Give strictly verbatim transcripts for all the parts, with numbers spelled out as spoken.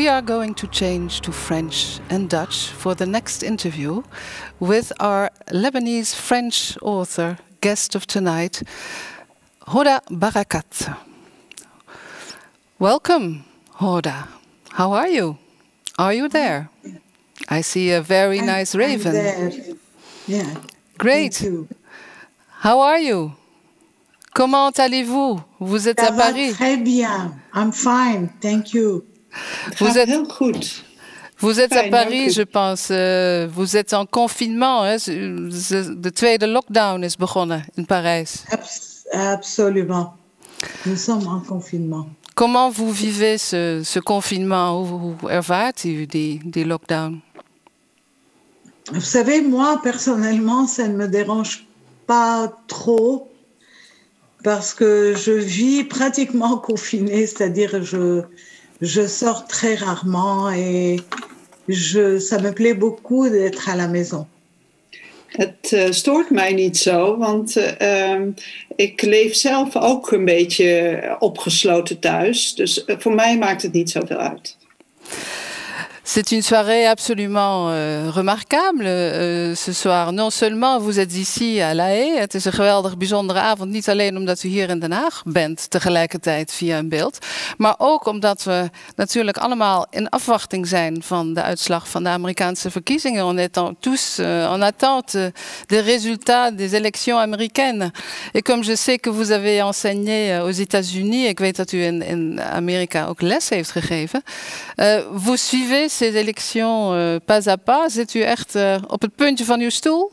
we are going to change to French and Dutch for the next interview with our Lebanese French author, guest of tonight, Hoda Barakat. Welcome, Hoda. How are you? Are you there? I see a very I'm, nice raven. I'm there. Yeah. Great. Thank you. How are you? Comment allez-vous? Vous êtes Ça à va Paris. très bien. I'm fine. Thank you. Vous êtes, heel goed. vous êtes Fijn, à Paris, dank u. je pense. Uh, vous êtes en confinement. Hè? De tweede lockdown is begonnen in Parijs. Abs- absolument. Nous sommes en confinement. Comment vous vivez ce, ce confinement? Hoe, hoe ervaart u die, die lockdown? Vous savez, moi, personnellement, ça ne me dérange pas trop parce que je vis pratiquement confinée, c'est-à-dire je, je sors très rarement et je, ça me plaît beaucoup d'être à la maison. Het uh, stoort mij niet zo, want uh, um, ik leef zelf ook een beetje opgesloten thuis. Dus uh, voor mij maakt het niet zoveel uit. C'est une soirée absolument euh, remarquable euh, ce soir. Non seulement vous êtes ici à La Haye. Het is een geweldig bijzondere avond. Niet alleen omdat u hier in Den Haag bent tegelijkertijd via een beeld. Maar ook omdat we natuurlijk allemaal in afwachting zijn van de uitslag van de Amerikaanse verkiezingen. On est en, tous euh, en attente des résultats des élections américaines. Et comme je sais que vous avez enseigné aux États-Unis. Ik weet dat u in, in Amerika ook les heeft gegeven. Uh, vous suivez ces élections euh, pas à pas. Zit u echt uh, op het puntje van uw stoel?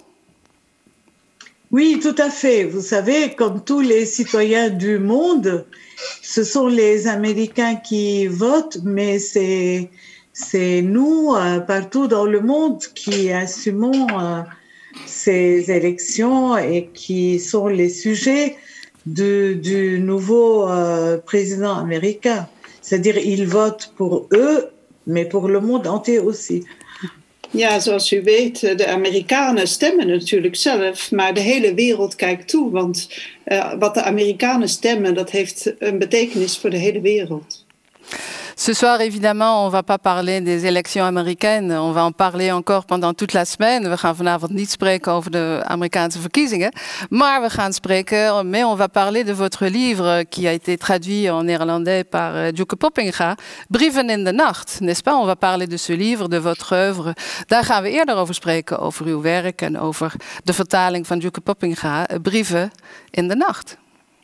Oui, tout à fait. Vous savez, comme tous les citoyens du monde, ce sont les Américains qui votent, mais c'est, c'est nous, euh, partout dans le monde, qui assumons euh, ces élections et qui sont les sujets du, du nouveau euh, président américain. C'est-à-dire, ils votent pour eux, mais pour le monde entier aussi. Ja, zoals u weet, de Amerikanen stemmen natuurlijk zelf, maar de hele wereld kijkt toe. Want uh, wat de Amerikanen stemmen, dat heeft een betekenis voor de hele wereld. Ce soir, évidemment, on ne va pas parler des élections américaines. On va en parler encore pendant toute la semaine. We gaan vanavond niet spreken over de Amerikaanse verkiezingen. Maar we gaan spreken, mais on va parler de votre livre qui a été traduit en néerlandais par Djoeke Poppinga. Brieven in de nacht, n'est-ce pas? On va parler de ce livre, de votre œuvre. Daar gaan we eerder over spreken, over uw werk en over de vertaling van Djoeke Poppinga. Brieven in de nacht.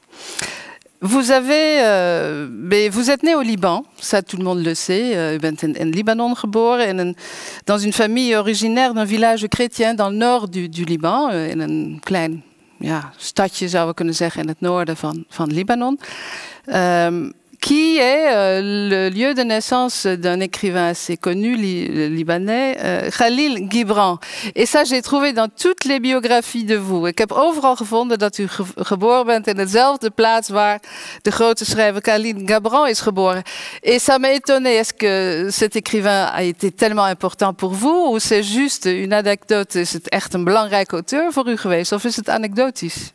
Vous avez, euh, mais vous êtes né au Liban, ça tout le monde le sait. Uh, u bent in, in Libanon geboren, in een, dans une famille originaire d'un village chrétien dans le nord du, du Liban. Uh, in een klein ja, stadje zou we kunnen zeggen in het noorden van, van Libanon. Um, qui est euh, le lieu de naissance d'un écrivain assez connu li libanais, euh, Khalil Gibran. Et ça, j'ai trouvé dans toutes les biographies de vous. Ik heb overal gevonden dat u ge geboren bent in dezelfde plaats waar de grote schrijver Khalil Gibran is geboren. Et ça m'a étonné. Est-ce que cet écrivain a été tellement important pour vous? Ou c'est juste une anecdote? Is het echt een belangrijke auteur voor u geweest? Of is het anekdotisch?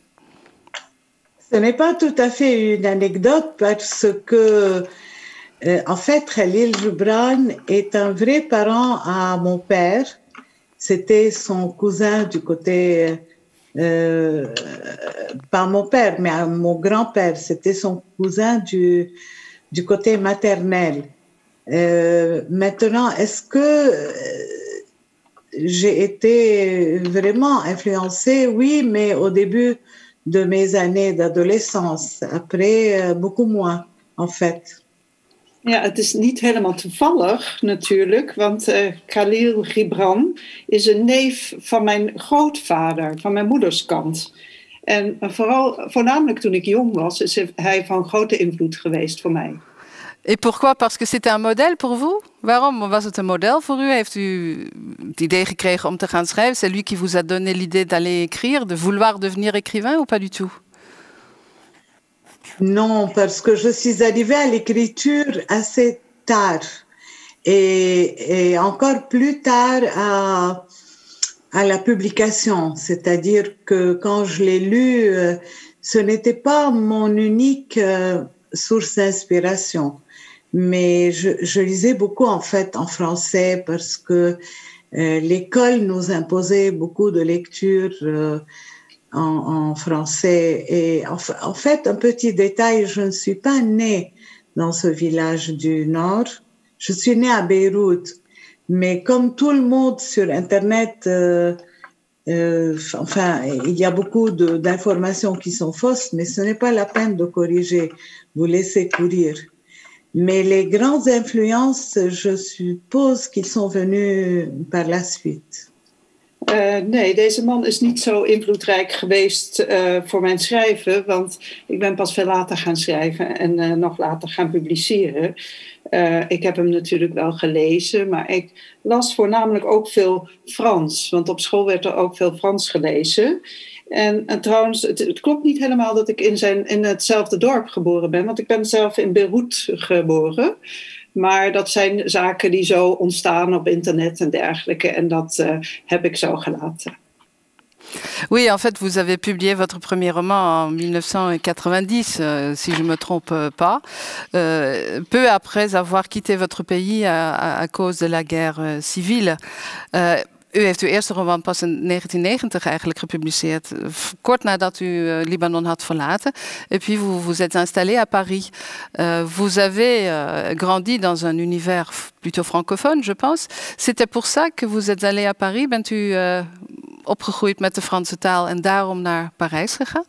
Ce n'est pas tout à fait une anecdote parce que, euh, en fait, Khalil Gibran est un vrai parent à mon père. C'était son cousin du côté, euh, pas mon père, mais à mon grand-père. C'était son cousin du, du côté maternel. Euh, maintenant, est-ce que euh, j'ai été vraiment influencée? Oui, mais au début de mes années d'adolescence. Après, euh, beaucoup moins, en fait. Ja, het is niet helemaal toevallig natuurlijk, want uh, Khalil Gibran is een neef van mijn grootvader, van mijn moeders kant. En uh, vooral, voornamelijk toen ik jong was, is hij van grote invloed geweest voor mij. Et pourquoi? Parce que c'était un modèle pour vous? Waarom was het een model voor u? Heeft u het idee gekregen om te gaan schrijven? C'est lui qui vous a donné l'idée d'aller écrire, de vouloir devenir écrivain ou pas du tout? Non, parce que je suis arrivée à l'écriture assez tard. Et, et encore plus tard à, à la publication. C'est-à-dire que quand je l'ai lu, ce n'était pas mon unique source d'inspiration. mais je, je lisais beaucoup en fait en français parce que euh, l'école nous imposait beaucoup de lectures euh, en, en français. Et en, en fait, un petit détail, je ne suis pas née dans ce village du Nord. Je suis née à Beyrouth, mais comme tout le monde sur Internet, euh, euh, enfin, il y a beaucoup de, d'informations qui sont fausses, mais ce n'est pas la peine de corriger. Vous laissez courir. Mais les grandes influences, je suppose qu'ils sont venus par la suite. Uh, nee, deze man is niet zo invloedrijk geweest uh, voor mijn schrijven, want ik ben pas veel later gaan schrijven en uh, nog later gaan publiceren. Uh, ik heb hem natuurlijk wel gelezen, maar ik las voornamelijk ook veel Frans, want op school werd er ook veel Frans gelezen. En, en trouwens, het, het klopt niet helemaal dat ik in, zijn, in hetzelfde dorp geboren ben, want ik ben zelf in Beirut geboren. Maar dat zijn zaken die zo ontstaan op internet en dergelijke. En dat uh, heb ik zo gelaten. Oui, en fait, vous avez publié votre premier roman en dix-neuf cent quatre-vingt-dix, euh, si je ne me trompe pas, euh, peu après avoir quitté votre pays à, à, à cause de la guerre euh, civile. Euh, U heeft uw eerste roman pas in negentien negentig eigenlijk gepubliceerd, kort nadat u uh, Libanon had verlaten. Et puis vous vous êtes installé à Paris. Uh, vous avez uh, grandi dans un univers plutôt francophone, je pense. C'était pour ça que vous êtes allé à Paris. Bent u uh, opgegroeid met de Franse taal en daarom naar Parijs gegaan?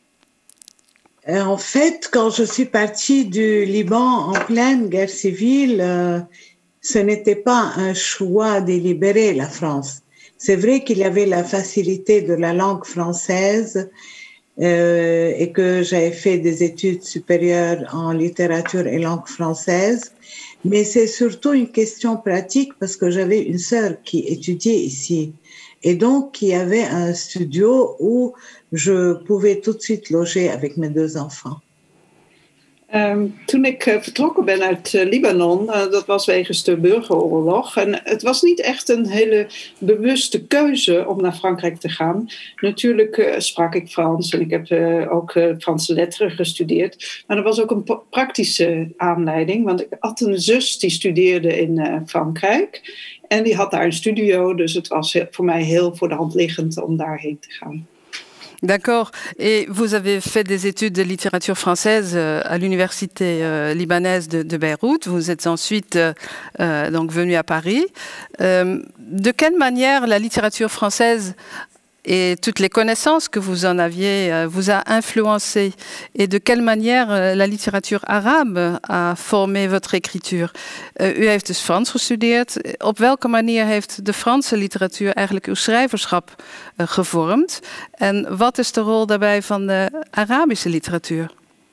En fait, quand je suis partie du Liban en pleine guerre civile, euh, ce n'était pas un choix délibéré, la France. C'est vrai qu'il y avait la facilité de la langue française euh, et que j'avais fait des études supérieures en littérature et langue française, mais c'est surtout une question pratique parce que j'avais une sœur qui étudiait ici et donc qui avait un studio où je pouvais tout de suite loger avec mes deux enfants. Um, toen ik uh, vertrokken ben uit uh, Libanon, uh, dat was wegens de burgeroorlog. En het was niet echt een hele bewuste keuze om naar Frankrijk te gaan. Natuurlijk uh, sprak ik Frans en ik heb uh, ook uh, Franse letteren gestudeerd. Maar er was ook een p- praktische aanleiding, want ik had een zus die studeerde in uh, Frankrijk. En die had daar een studio, dus het was voor mij heel voor de hand liggend om daarheen te gaan. D'accord. Et vous avez fait des études de littérature française à l'université euh, libanaise de, de Beyrouth. Vous êtes ensuite euh, donc venu à Paris. Euh, de quelle manière la littérature française et toutes les connaissances que vous en aviez euh, vous a influencé? Et de quelle manière euh, la littérature arabe a formé votre écriture? Uh, u heeft dus Frans gestudeerd. Op welke manier heeft de Franse literatuur eigenlijk uw schrijverschap uh, gevormd? En wat is de rol daarbij van de Arabische literatuur?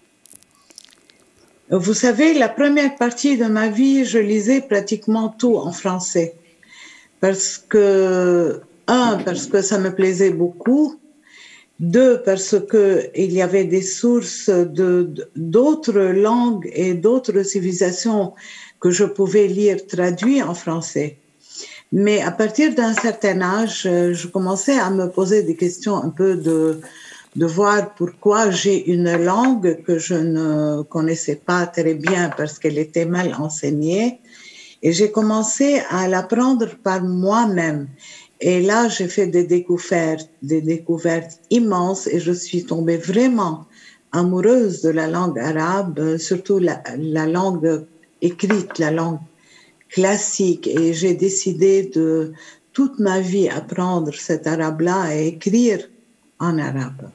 Vous savez, la première partie de ma vie, je lisais pratiquement tout en français. Parce que Un, parce que ça me plaisait beaucoup. Deux, parce que il y avait des sources de, d'autres langues et d'autres civilisations que je pouvais lire traduits en français. Mais à partir d'un certain âge, je commençais à me poser des questions un peu de, de voir pourquoi j'ai une langue que je ne connaissais pas très bien parce qu'elle était mal enseignée. Et j'ai commencé à l'apprendre par moi-même. Et là, j'ai fait des découvertes, des découvertes immenses et je suis tombée vraiment amoureuse de la langue arabe, surtout la, la langue écrite, la langue classique. Et j'ai décidé de toute ma vie apprendre cet arabe-là et écrire en arabe.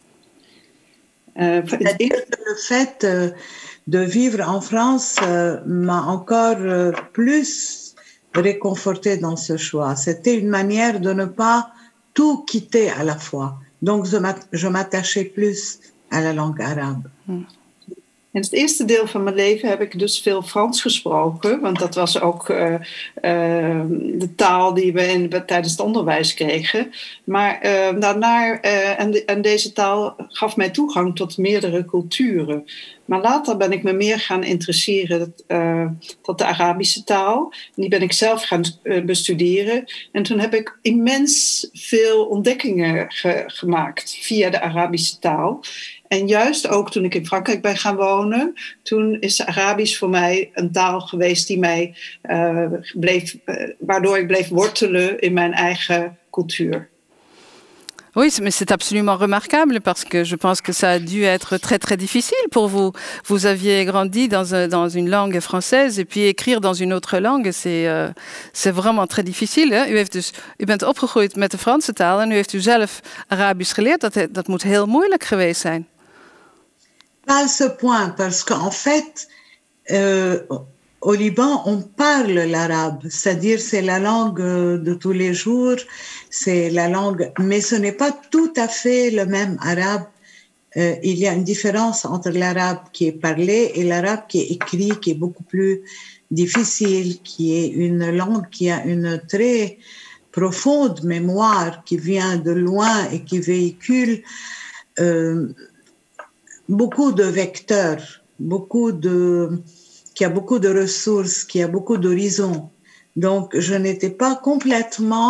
Euh, C'est-à-dire que le fait de vivre en France m'a encore plus réconforté dans ce choix. C'était une manière de ne pas tout quitter à la fois. Donc, je m'attachais plus à la langue arabe. In het eerste deel van mijn leven heb ik dus veel Frans gesproken, want dat was ook uh, uh, de taal die we in, tijdens het onderwijs kregen. Maar uh, daarna, uh, en, de, en deze taal gaf mij toegang tot meerdere culturen. Maar later ben ik me meer gaan interesseren uh, tot de Arabische taal. Die ben ik zelf gaan uh, bestuderen. En toen heb ik immens veel ontdekkingen ge- gemaakt via de Arabische taal. En juist ook toen ik in Frankrijk ben gaan wonen, toen is Arabisch voor mij een taal geweest die mij uh, bleef, uh, waardoor ik bleef wortelen in mijn eigen cultuur. Oui, mais c'est absolument remarquable parce que je pense que ça a dû être très très difficile pour vous. Vous aviez grandi dans, un, dans une langue française et puis écrire dans une autre langue, c'est uh, c'est vraiment très difficile. Hè? U, heeft dus, u bent opgegroeid met de Franse taal en u heeft u zelf Arabisch geleerd. Dat, dat moet heel moeilijk geweest zijn. Pas à ce point, parce qu'en fait, euh, au Liban, on parle l'arabe, c'est-à-dire c'est la langue de tous les jours, c'est la langue, mais ce n'est pas tout à fait le même arabe. Euh, il y a une différence entre l'arabe qui est parlé et l'arabe qui est écrit, qui est beaucoup plus difficile, qui est une langue qui a une très profonde mémoire, qui vient de loin et qui véhicule euh, beaucoup de vecteurs, beaucoup de, qui a beaucoup de ressources, qui a beaucoup d'horizons. Donc, je n'étais pas complètement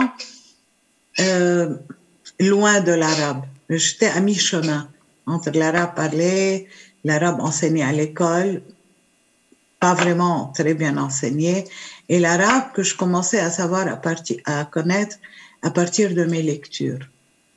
euh, loin de l'arabe. J'étais à mi-chemin entre l'arabe parlé, l'arabe enseigné à l'école, pas vraiment très bien enseigné, et l'arabe que je commençais à savoir, à, partir, à connaître à partir de mes lectures.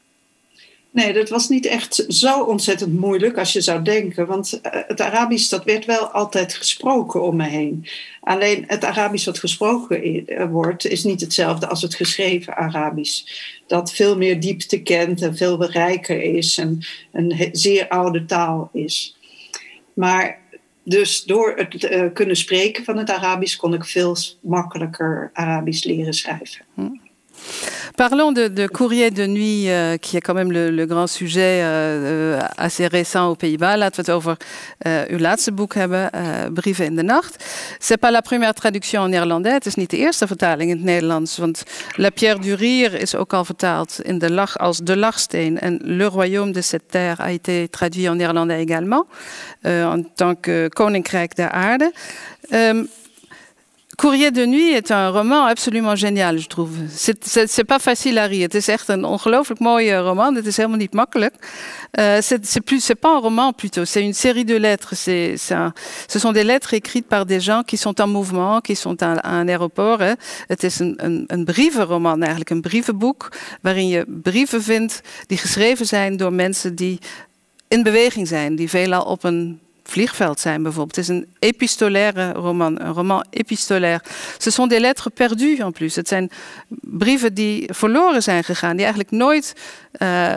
Nee, dat was niet echt zo ontzettend moeilijk als je zou denken. Want het Arabisch, dat werd wel altijd gesproken om me heen. Alleen het Arabisch wat gesproken wordt, is niet hetzelfde als het geschreven Arabisch. Dat veel meer diepte kent en veel rijker is en een zeer oude taal is. Maar dus door het uh, kunnen spreken van het Arabisch kon ik veel makkelijker Arabisch leren schrijven. Hm. Parlons de, de Courrier de Nuit, euh, qui est quand même le, le grand sujet euh, assez récent aux Pays-Bas. Laten we het over uh, uw laatste boek hebben, uh, Brieven in de Nacht. C'est pas la première traduction en néerlandais. Het is niet de eerste vertaling in het Nederlands, want La Pierre du Rire is ook al vertaald in de lach, als De Lachsteen. En Le Royaume de cette terre a été traduit en néerlandais également, uh, en tant que Koninkrijk der Aarde. Um, Courrier de Nuit est un roman absolument génial, je trouve. C'est, c'est, c'est pas facile à lire. Het is echt een ongelooflijk mooie roman. Het is helemaal niet makkelijk. Uh, c'est, c'est, plus, c'est pas un roman plutôt, c'est une série de lettres. C'est, c'est un, ce sont des lettres écrites par des gens qui sont en mouvement, qui sont à, à un aéroport. Hè. Het is een, een, een brievenroman eigenlijk, een brievenboek, waarin je brieven vindt die geschreven zijn door mensen die in beweging zijn, die veelal op een vliegveld zijn bijvoorbeeld. Het is een epistolaire roman, een roman epistolaire. Ce sont des lettres perdues en plus. Het zijn brieven die verloren zijn gegaan, die eigenlijk nooit uh,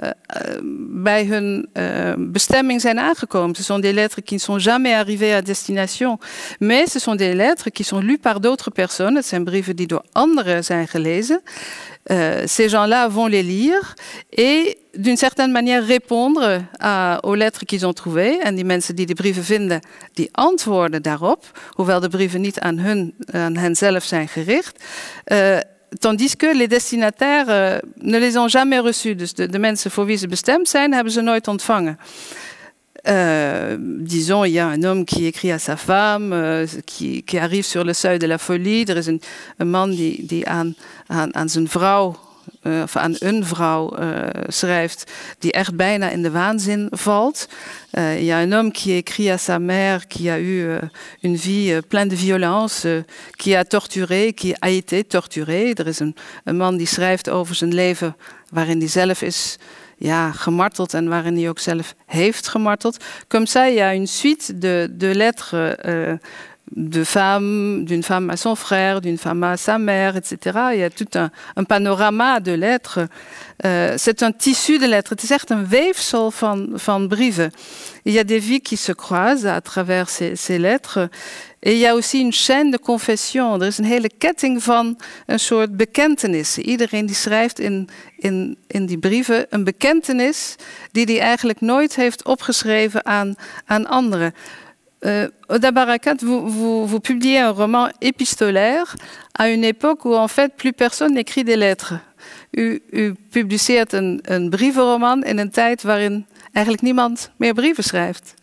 bij hun uh, bestemming zijn aangekomen. Ce sont des lettres qui ne sont jamais arrivées à destination. Mais ce sont des lettres qui sont lues par d'autres personnes. Het zijn brieven die door anderen zijn gelezen. Uh, ces gens-là vont les lire et d'une certaine manière répondre à, aux lettres qu'ils ont trouvées. En die mensen die de brieven vinden, die antwoorden daarop, hoewel de brieven niet aan, hun, aan hen zelf zijn gericht. Uh, tandis que les destinataires uh, ne les ont jamais reçus. Dus de, de mensen voor wie ze bestemd zijn, hebben ze nooit ontvangen. Euh, disons, il y a un homme qui écrit à sa femme, euh, qui, qui arrive sur le seuil de la folie. Er is een, een man die, die aan, aan, aan zijn vrouw, uh, of aan een vrouw uh, schrijft, die echt bijna in de waanzin valt. Uh, il y a un homme qui écrit à sa mère, qui a eu uh, une vie uh, pleine de violence, uh, qui a torturé, qui a été torturé. Er is een, een man die schrijft over zijn leven waarin hij zelf is ja, gemarteld en waarin hij ook zelf heeft gemarteld. Comme ça, il y a une suite de, de lettres euh, de femmes, d'une femme à son frère, d'une femme à sa mère, et cetera. Il y a tout un, un panorama de lettres. Uh, c'est un tissu de lettres. Het is echt een weefsel van, van brieven. Il y a des vies qui se croisent à travers ces, ces lettres. Et il y a aussi une chaîne de confession. Er is een hele ketting van een soort bekentenissen. Iedereen die schrijft in, in, in die brieven een bekentenis die hij eigenlijk nooit heeft opgeschreven aan, aan anderen. Euh, Oda Barakat, vous, vous, vous publiez un roman épistolaire à une époque où en fait plus personne n'écrit des lettres. U, u publiceert een, een brievenroman in een tijd waarin eigenlijk niemand meer brieven schrijft.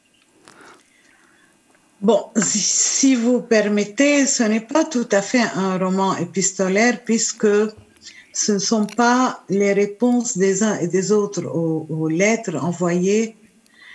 Bon, si, si vous permettez, ce n'est pas tout à fait un roman épistolaire puisque ce ne sont pas les réponses des uns et des autres aux, aux lettres envoyées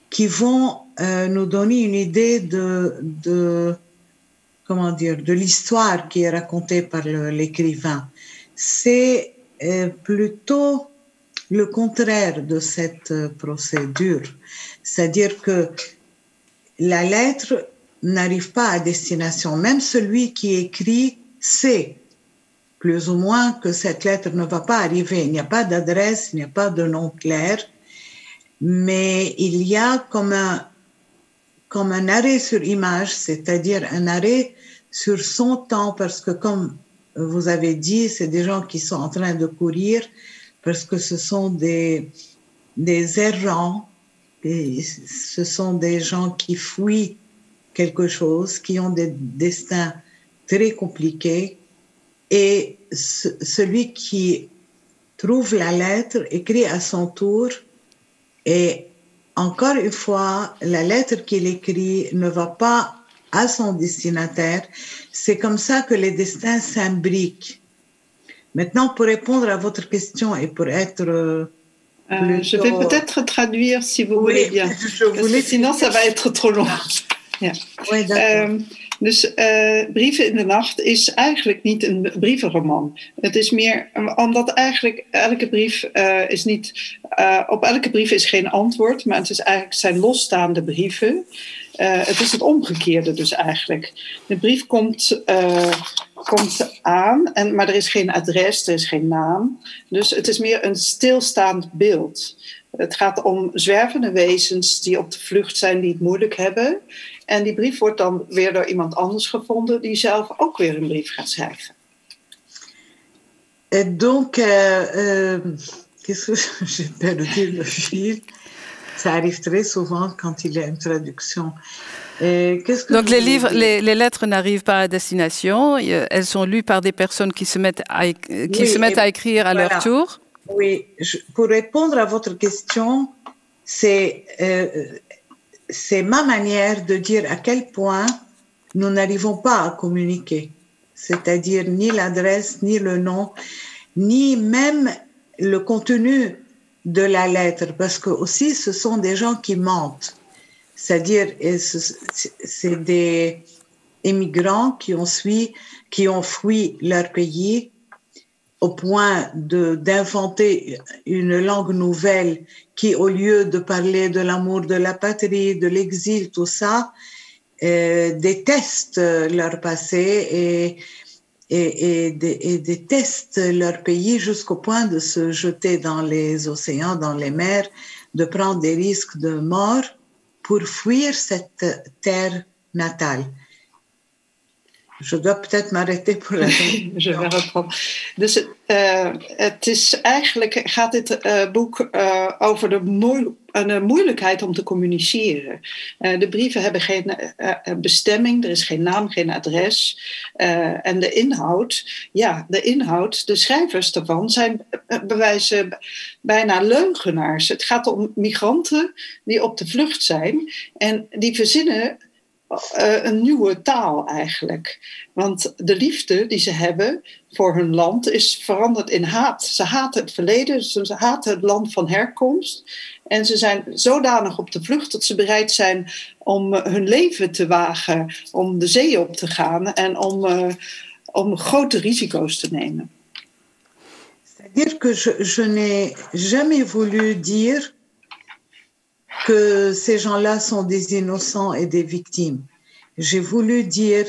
qui vont euh, nous donner une idée de, de, comment dire, de l'histoire qui est racontée par le, l'écrivain. C'est euh, plutôt le contraire de cette euh, procédure. C'est-à-dire que la lettre n'arrive pas à destination. Même celui qui écrit sait plus ou moins que cette lettre ne va pas arriver. Il n'y a pas d'adresse, il n'y a pas de nom clair, mais il y a comme un, comme un arrêt sur image, c'est-à-dire un arrêt sur son temps, parce que comme vous avez dit, c'est des gens qui sont en train de courir, parce que ce sont des, des errants, et ce sont des gens qui fuient quelque chose, qui ont des destins très compliqués. Et ce, celui qui trouve la lettre écrit à son tour, et encore une fois, la lettre qu'il écrit ne va pas à son destinataire. C'est comme ça que les destins s'imbriquent. Maintenant, pour répondre à votre question et pour être... Euh, plutôt... Je vais peut-être traduire si vous oui, voulez bien. Je voulais... Sinon, ça va être trop long. Ja. Oui, d'accord. Um, dus uh, Brieven in de Nacht is eigenlijk niet een brievenroman. Het is meer, omdat eigenlijk elke brief uh, is niet... Uh, op elke brief is geen antwoord, maar het is eigenlijk, zijn losstaande brieven. Uh, het is het omgekeerde dus eigenlijk. De brief komt, uh, komt aan, en, maar er is geen adres, er is geen naam. Dus het is meer een stilstaand beeld. Het gaat om zwervende wezens die op de vlucht zijn, die het moeilijk hebben. En die brief wordt dan weer door iemand anders gevonden, die zelf ook weer een brief gaat schrijven. Et donc, euh, euh, qu'est-ce que j'ai perdu le fil? Ça arrive très souvent quand il y a une traduction. Et qu'est-ce que Donc les livres, les, les lettres n'arrivent pas à destination. Elles sont lues par des personnes qui se mettent à, qui oui, se mettent à écrire à voilà. leur tour. Oui, je, pour répondre à votre question, c'est, euh, c'est ma manière de dire à quel point nous n'arrivons pas à communiquer. C'est-à-dire ni l'adresse, ni le nom, ni même le contenu de la lettre, parce que aussi ce sont des gens qui mentent. C'est-à-dire c'est des immigrants qui ont fui, qui ont fui leur pays au point de, d'inventer une langue nouvelle qui, au lieu de parler de l'amour de la patrie, de l'exil, tout ça, euh, détestent leur passé et, et, et, et détestent leur pays jusqu'au point de se jeter dans les océans, dans les mers, de prendre des risques de mort pour fuir cette terre natale. Je dois peut-être m'arrêter pour la Je vais reprendre. Dus uh, het is eigenlijk gaat dit uh, boek uh, over de, moe- de moeilijkheid om te communiceren. Uh, de brieven hebben geen uh, bestemming, er is geen naam, geen adres. Uh, en de inhoud, ja, de inhoud, de schrijvers daarvan zijn uh, bewijzen bijna leugenaars. Het gaat om migranten die op de vlucht zijn en die verzinnen Uh, een nieuwe taal eigenlijk. Want de liefde die ze hebben voor hun land is veranderd in haat. Ze haten het verleden, ze haten het land van herkomst. En ze zijn zodanig op de vlucht dat ze bereid zijn om uh, hun leven te wagen, om de zee op te gaan en om, uh, om grote risico's te nemen. C'est-à-dire que je, je n'ai jamais voulu dire que ces gens-là sont des innocents et des victimes. J'ai voulu dire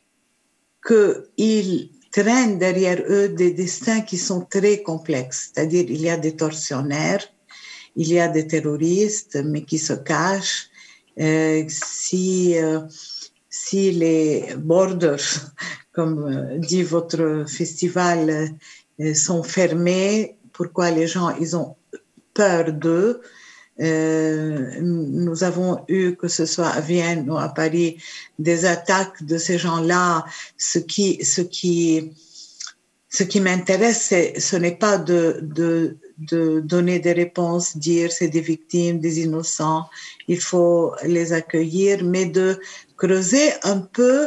qu'ils traînent derrière eux des destins qui sont très complexes. C'est-à-dire il y a des tortionnaires, il y a des terroristes, mais qui se cachent. Euh, si, euh, si les borders, comme dit votre festival, euh, sont fermés, pourquoi les gens ils ont peur d'eux? Euh, nous avons eu, que ce soit à Vienne ou à Paris, des attaques de ces gens-là. Ce qui, ce qui, ce qui m'intéresse, c'est, ce n'est pas de, de, de donner des réponses, dire c'est des victimes, des innocents, il faut les accueillir, mais de creuser un peu,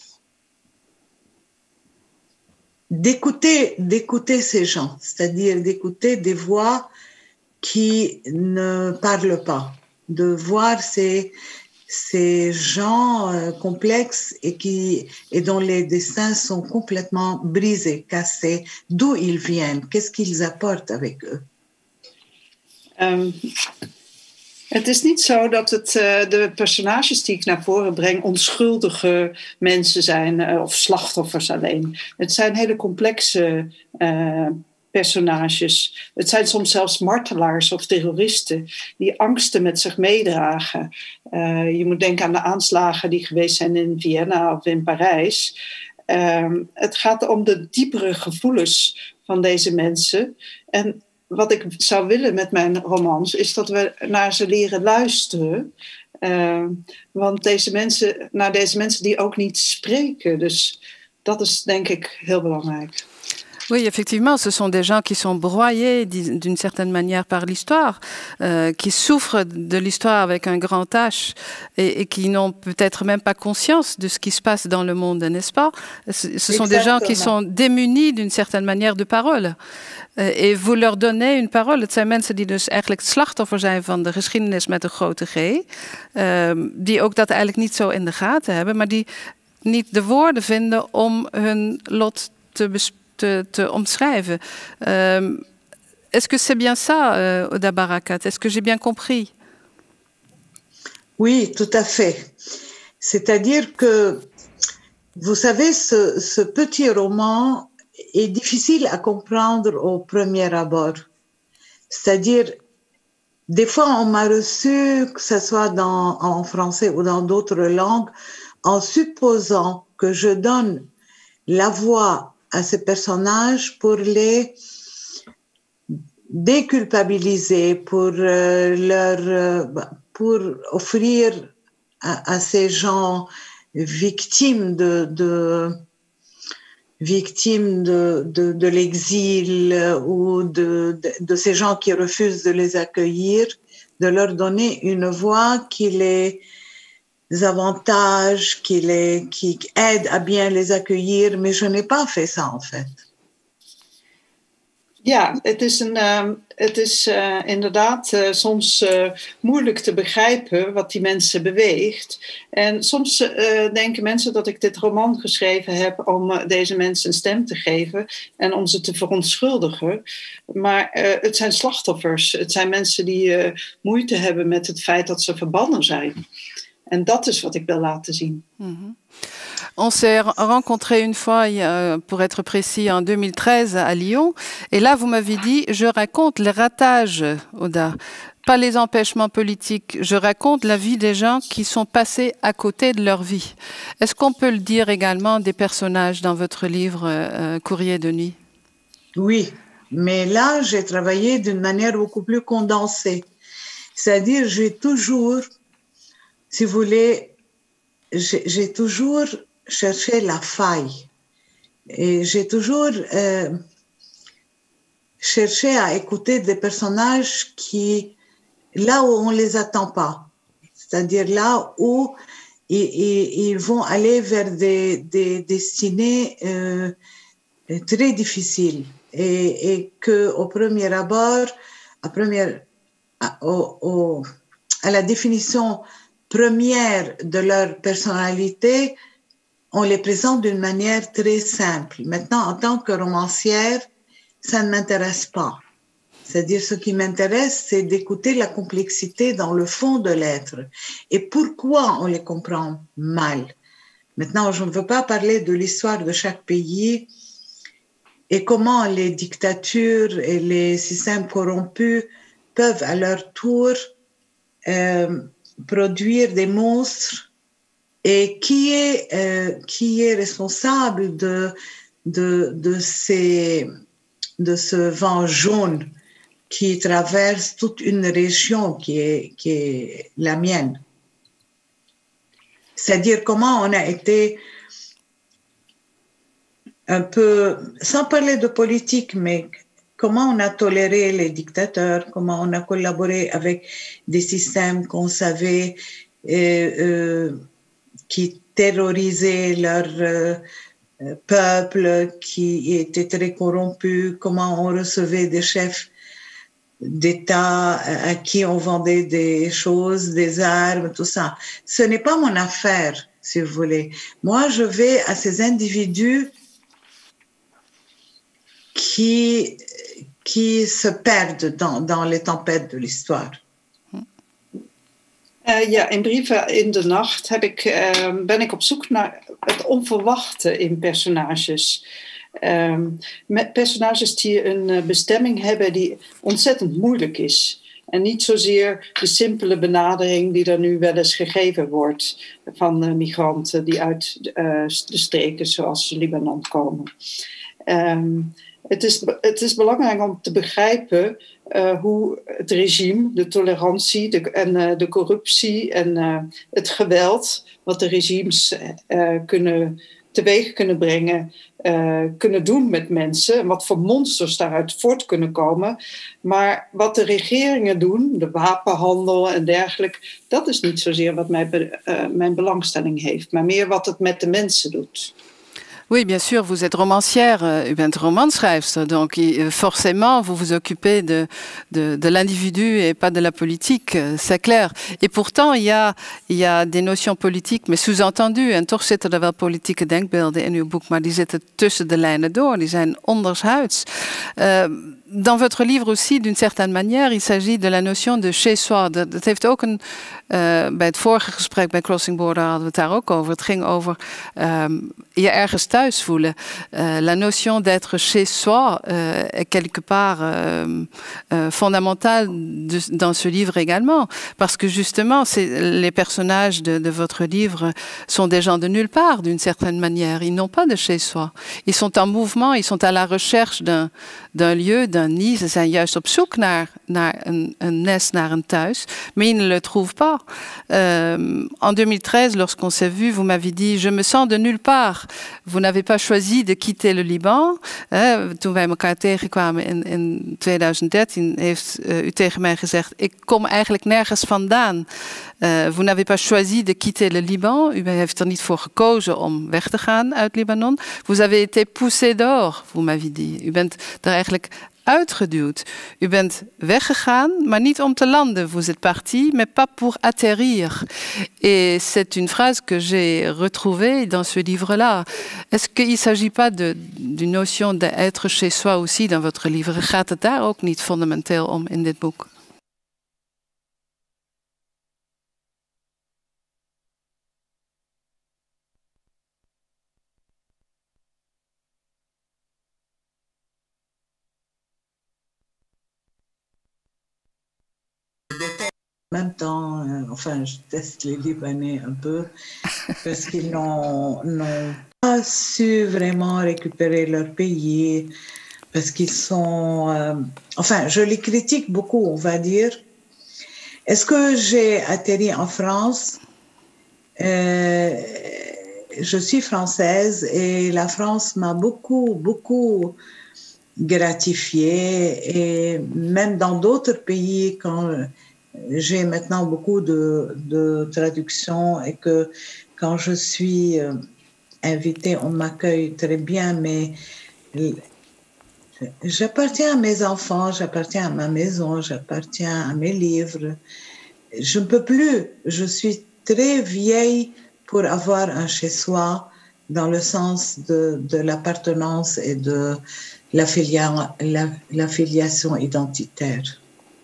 d'écouter, d'écouter ces gens, c'est-à-dire d'écouter des voix qui ne parlent pas, de voir ces, ces gens euh, complexes et, qui, et dont les destins sont complètement brisés, cassés. D'où ils viennent? Qu'est-ce qu'ils apportent avec eux? Um, het is niet zo dat het, uh, de personages die ik naar voren breng onschuldige mensen zijn uh, of slachtoffers alleen. Het zijn hele complexe uh, personages. Het zijn soms zelfs martelaars of terroristen die angsten met zich meedragen. Uh, je moet denken aan de aanslagen die geweest zijn in Vienna of in Parijs. Uh, het gaat om de diepere gevoelens van deze mensen. En wat ik zou willen met mijn romans is dat we naar ze leren luisteren. Uh, want deze mensen, naar deze mensen die ook niet spreken. Dus dat is denk ik heel belangrijk. Oui, effectivement, ce sont des gens qui sont broyés d'une certaine manière par l'histoire, euh, qui souffrent de l'histoire avec un grand H et, et qui n'ont peut-être même pas conscience de ce qui se passe dans le monde, n'est-ce pas? Ce, ce sont des gens qui sont démunis d'une certaine manière de parole. Uh, et vous leur donnez une parole. Het zijn mensen die dus eigenlijk slachtoffer zijn van de geschiedenis met een grote G. Uh, die ook dat eigenlijk niet zo in de gaten hebben, maar die niet de woorden vinden om hun lot te bespreken. Te, te omschrijven. Euh, est-ce que c'est bien ça, euh, Oda Barakat? Est-ce que j'ai bien compris? Oui, tout à fait. C'est-à-dire que, vous savez, ce, ce petit roman est difficile à comprendre au premier abord. C'est-à-dire, des fois, on m'a reçu, que ce soit dans, en français ou dans d'autres langues, en supposant que je donne la voix à ces personnages pour les déculpabiliser, pour euh, leur, euh, pour offrir à, à ces gens victimes de, de victimes de, de, de l'exil ou de, de, de ces gens qui refusent de les accueillir, de leur donner une voix qui les avantages, qui, les, qui aident à bien les accueillir, mais je n'ai pas fait ça en fait. Ja, het is, een, uh, het is uh, inderdaad uh, soms uh, moeilijk te begrijpen wat die mensen beweegt. En soms uh, denken mensen dat ik dit roman geschreven heb om uh, deze mensen een stem te geven en om ze te verontschuldigen. Maar uh, het zijn slachtoffers. Het zijn mensen die uh, moeite hebben met het feit dat ze verbannen zijn. En dat is wat ik wil laten zien. Mm-hmm. On s'est rencontrés une fois, pour être précis, en deux mille treize à Lyon. Et là, vous m'avez dit, je raconte les ratages, Oda, pas les empêchements politiques. Je raconte la vie des gens qui sont passés à côté de leur vie. Est-ce qu'on peut le dire également des personnages dans votre livre euh, Courrier de nuit? Oui, mais là, j'ai travaillé d'une manière beaucoup plus condensée. C'est-à-dire, j'ai toujours... Si vous voulez, j'ai, j'ai toujours cherché la faille et j'ai toujours euh, cherché à écouter des personnages qui, là où on les attend pas, c'est-à-dire là où ils, ils, ils vont aller vers des, des destinées euh, très difficiles et, et que au premier abord, à première, à, au, au, à la définition première de leur personnalité, on les présente d'une manière très simple. Maintenant, en tant que romancière, ça ne m'intéresse pas. C'est-à-dire, ce qui m'intéresse, c'est d'écouter la complexité dans le fond de l'être et pourquoi on les comprend mal. Maintenant, je ne veux pas parler de l'histoire de chaque pays et comment les dictatures et les systèmes corrompus peuvent à leur tour euh, produire des monstres et qui est, euh, qui est responsable de, de, de, ces, de ce vent jaune qui traverse toute une région qui est, qui est la mienne. C'est-à-dire comment on a été un peu, sans parler de politique, mais comment on a toléré les dictateurs, comment on a collaboré avec des systèmes qu'on savait euh, euh, qui terrorisaient leur euh, peuple, qui était très corrompu, comment on recevait des chefs d'États à qui on vendait des choses, des armes, tout ça. Ce n'est pas mon affaire, si vous voulez. Moi, je vais à ces individus qui, qui se perdent dans, dans les tempêtes de l'histoire. Uh, ja, in Brieven in de Nacht heb ik, uh, ben ik op zoek naar het onverwachte in personages. Uh, met personages die een uh, bestemming hebben die ontzettend moeilijk is. En niet zozeer de simpele benadering die er nu wel eens gegeven wordt van uh, migranten die uit uh, de streken zoals Libanon komen. Um, het, is, het is belangrijk om te begrijpen uh, hoe het regime, de tolerantie de, en uh, de corruptie en uh, het geweld wat de regimes uh, kunnen, teweeg kunnen brengen, uh, kunnen doen met mensen. En wat voor monsters daaruit voort kunnen komen. Maar wat de regeringen doen, de wapenhandel en dergelijke, dat is niet zozeer wat mij, uh, mijn belangstelling heeft. Maar meer wat het met de mensen doet. Oui, bien sûr, vous êtes romancière, u bent romanschrijfster, donc forcément vous vous occupez de, de, de l'individu et pas de la politique, c'est clair. Et pourtant, il y a, il y a des notions politiques, mais sous-entendu, en toch zitten er wel politieke denkbeelden in uw boek, maar die zitten tussen de lijnen door, die zijn ondershuids. Uh, Dans votre livre aussi, d'une certaine manière, il s'agit de la notion de chez soi. Dat, dat heeft ook een, uh, bij het vorige gesprek bij Crossing Border hadden we het daar ook over. Het ging over um, je ergens thuis voelen. Uh, la notion d'être chez soi uh, est quelque part uh, uh, fondamentale de, dans ce livre également. Parce que justement, les personnages de, de votre livre sont des gens de nulle part, d'une certaine manière. Ils n'ont pas de chez soi. Ils sont en mouvement, ils sont à la recherche d'un, d'un lieu, d'un nid. Ze zijn juist op zoek naar, naar een, een nest, naar een thuis, mais ils ne le trouvent pas. Euh, en deux mille treize, lorsqu'on s'est vu, vous m'avez dit, je me sens de nulle part. Vous n'avez pas choisi de quitter le Liban. Eh, toen wij elkaar tegenkwamen in, in tweeduizend dertien, heeft uh, u tegen mij gezegd, ik kom eigenlijk nergens vandaan. Uh, vous n'avez pas choisi de quitter le Liban. U heeft er niet voor gekozen om weg te gaan uit Libanon. Vous avez été poussé dehors, vous m'avez dit. U bent er eigenlijk uitgeduwd. U bent weggegaan, maar niet om te landen. Vous êtes parti, mais pas pour atterrir. Et c'est une phrase que j'ai retrouvée dans ce livre-là. Est-ce qu'il ne s'agit pas de, d'une notion d'être chez soi aussi dans votre livre? Gaat het daar ook niet fundamenteel om in dit boek? En même temps, euh, enfin, je teste les Libanais un peu parce qu'ils n'ont, n'ont pas su vraiment récupérer leur pays, parce qu'ils sont... Euh, enfin, je les critique beaucoup, on va dire. Est-ce que j'ai atterri en France? euh, Je suis française et la France m'a beaucoup, beaucoup gratifiée. Et même dans d'autres pays, quand... J'ai maintenant beaucoup de, de traductions et que quand je suis euh, invitée, on m'accueille très bien, mais j'appartiens à mes enfants, j'appartiens à ma maison, j'appartiens à mes livres. Je ne peux plus, je suis très vieille pour avoir un chez-soi dans le sens de, de l'appartenance et de la, filia, la, la filiation identitaire.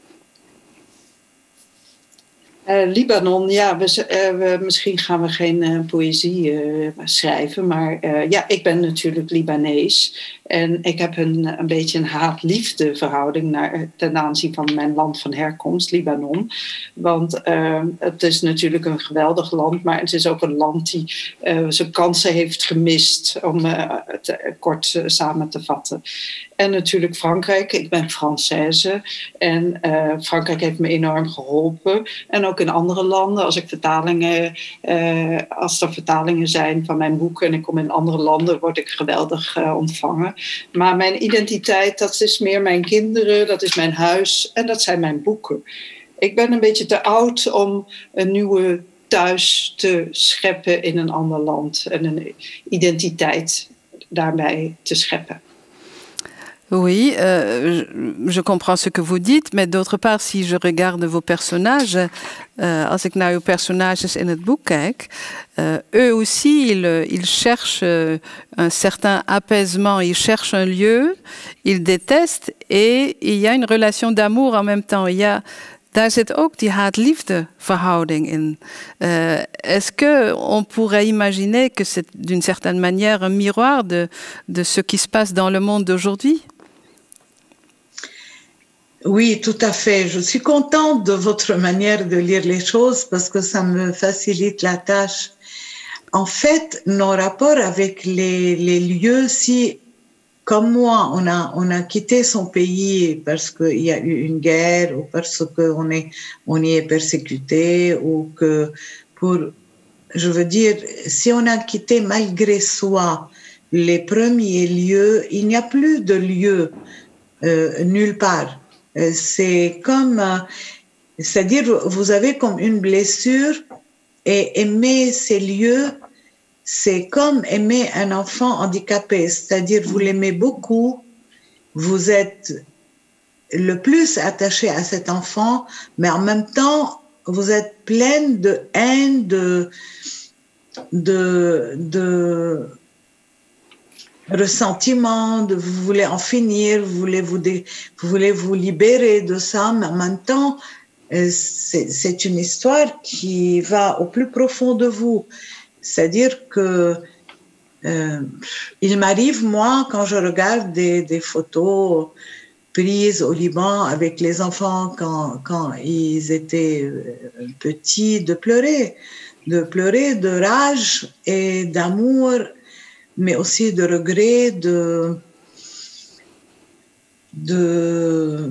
Uh, Libanon, ja, we, uh, we, misschien gaan we geen uh, poëzie uh, schrijven, maar uh, ja, ik ben natuurlijk Libanees en ik heb een, een beetje een haat-liefde verhouding naar, ten aanzien van mijn land van herkomst, Libanon. Want uh, het is natuurlijk een geweldig land, maar het is ook een land die uh, zijn kansen heeft gemist, om uh, het uh, kort uh, samen te vatten. En natuurlijk Frankrijk, ik ben Française en uh, Frankrijk heeft me enorm geholpen. En ook in andere landen, als ik vertalingen, uh, als er vertalingen zijn van mijn boeken en ik kom in andere landen, word ik geweldig uh, ontvangen. Maar mijn identiteit, dat is meer mijn kinderen, dat is mijn huis en dat zijn mijn boeken. Ik ben een beetje te oud om een nieuwe thuis te scheppen in een ander land en een identiteit daarbij te scheppen. Oui, euh, je, je comprends ce que vous dites, mais d'autre part, si je regarde vos personnages, euh, als ik naar uw personnages in het boek kijk, euh, eux aussi, ils, ils cherchent euh, un certain apaisement, ils cherchent un lieu, ils détestent et il y a une relation d'amour en même temps. Il y a, daar zit ook die haat-liefde verhouding in. Euh, Est-ce qu'on pourrait imaginer que c'est d'une certaine manière un miroir de, de ce qui se passe dans le monde d'aujourd'hui? Oui, tout à fait. Je suis contente de votre manière de lire les choses parce que ça me facilite la tâche. En fait, nos rapports avec les, les lieux, si, comme moi, on a, on a quitté son pays parce qu'il y a eu une guerre ou parce qu'on est, on y est persécuté ou que pour, je veux dire, si on a quitté malgré soi les premiers lieux, il n'y a plus de lieu euh, nulle part. C'est comme, c'est-à-dire, vous avez comme une blessure et aimer ces lieux, c'est comme aimer un enfant handicapé. C'est-à-dire, vous l'aimez beaucoup, vous êtes le plus attaché à cet enfant, mais en même temps, vous êtes pleine de haine, de, de, de ressentiment, de, vous voulez en finir, vous voulez vous, dé, vous voulez vous libérer de ça, mais en même temps, euh, c'est une histoire qui va au plus profond de vous. C'est-à-dire que euh, il m'arrive, moi, quand je regarde des, des photos prises au Liban avec les enfants quand, quand ils étaient petits, de pleurer, de pleurer de rage et d'amour, mais aussi de regret, de, de,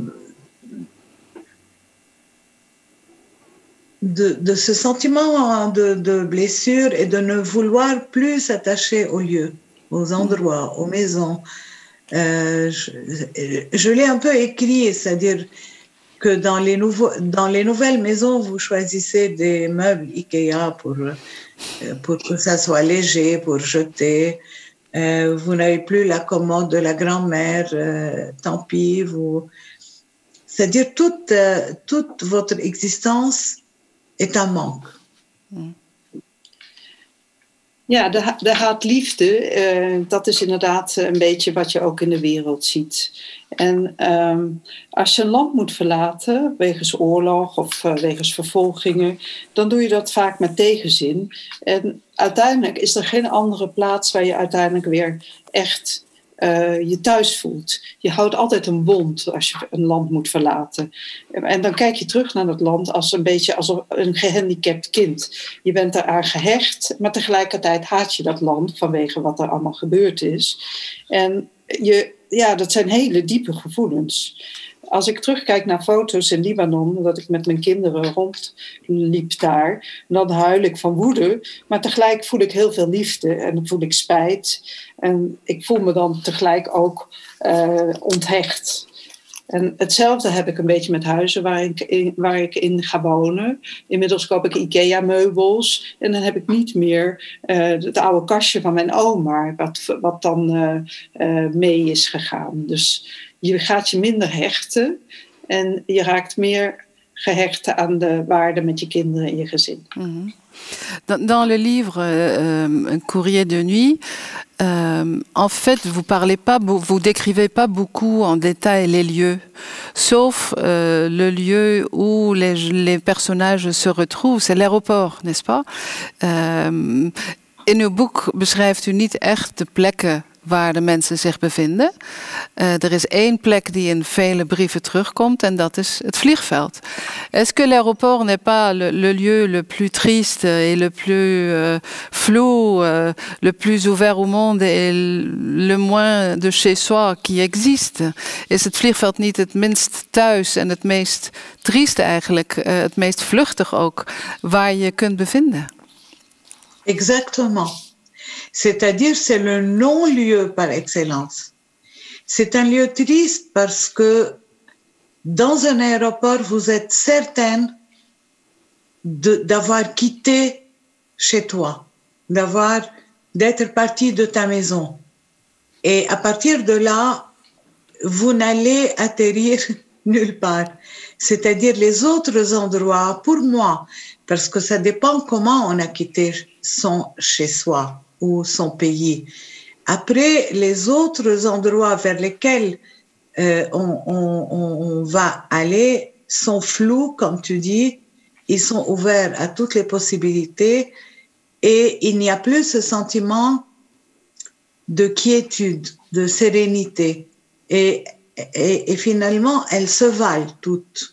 de, de ce sentiment de, de blessure et de ne vouloir plus s'attacher aux lieux, aux endroits, aux maisons. Euh, je je l'ai un peu écrit, c'est-à-dire que dans les, nouveaux, dans les nouvelles maisons, vous choisissez des meubles Ikea pour, pour que ça soit léger, pour jeter. Euh, vous n'avez plus la commode de la grand-mère, euh, tant pis. Vous... C'est-à-dire toute, euh, toute votre existence est un manque. Mm. Ja, de, de haat-liefde, uh, dat is inderdaad een beetje wat je ook in de wereld ziet. En um, als je een land moet verlaten, wegens oorlog of uh, wegens vervolgingen, dan doe je dat vaak met tegenzin. En uiteindelijk is er geen andere plaats waar je uiteindelijk weer echt uh, je thuis voelt. Je houdt altijd een wond als je een land moet verlaten. En dan kijk je terug naar dat land als een beetje als een gehandicapt kind. Je bent eraan gehecht, maar tegelijkertijd haat je dat land vanwege wat er allemaal gebeurd is. En je, ja, dat zijn hele diepe gevoelens. Als ik terugkijk naar foto's in Libanon, dat ik met mijn kinderen rondliep daar, dan huil ik van woede, maar tegelijk voel ik heel veel liefde en dan voel ik spijt. En ik voel me dan tegelijk ook uh, onthecht. En hetzelfde heb ik een beetje met huizen waar ik, in, waar ik in ga wonen. Inmiddels koop ik IKEA-meubels en dan heb ik niet meer uh, het oude kastje van mijn oma, wat, wat dan uh, uh, mee is gegaan. Dus je gaat je minder hechten en je raakt meer gehecht aan de waarde met je kinderen en je gezin. Mm-hmm. Dans, dans le livre euh, Un courrier de nuit, euh, en fait, vous parlez pas, vous décrivez pas beaucoup en détail les lieux, sauf euh, le lieu où les, les personnages se retrouvent, c'est l'aéroport, n'est-ce pas? Euh, in uw boek beschrijft u niet echt de plekken waar de mensen zich bevinden. Uh, er is één plek die in vele brieven terugkomt en dat is het vliegveld. Est-ce que l'aéroport n'est pas le, le lieu le plus triste et le plus euh, flou, euh, le plus ouvert au monde et le moins de chez soi qui existe? Is het vliegveld niet het minst thuis en het meest trieste eigenlijk, uh, het meest vluchtig ook, waar je kunt bevinden? Exactement. C'est-à-dire, c'est le non-lieu par excellence. C'est un lieu triste parce que dans un aéroport, vous êtes certaine d'avoir quitté chez toi, d'avoir, d'être parti de ta maison. Et à partir de là, vous n'allez atterrir nulle part. C'est-à-dire les autres endroits, pour moi, parce que ça dépend comment on a quitté son chez-soi ou son pays. Après, les autres endroits vers lesquels euh, on, on, on va aller sont flous, comme tu dis, ils sont ouverts à toutes les possibilités et il n'y a plus ce sentiment de quiétude, de sérénité. Et, et, et finalement, elles se valent toutes.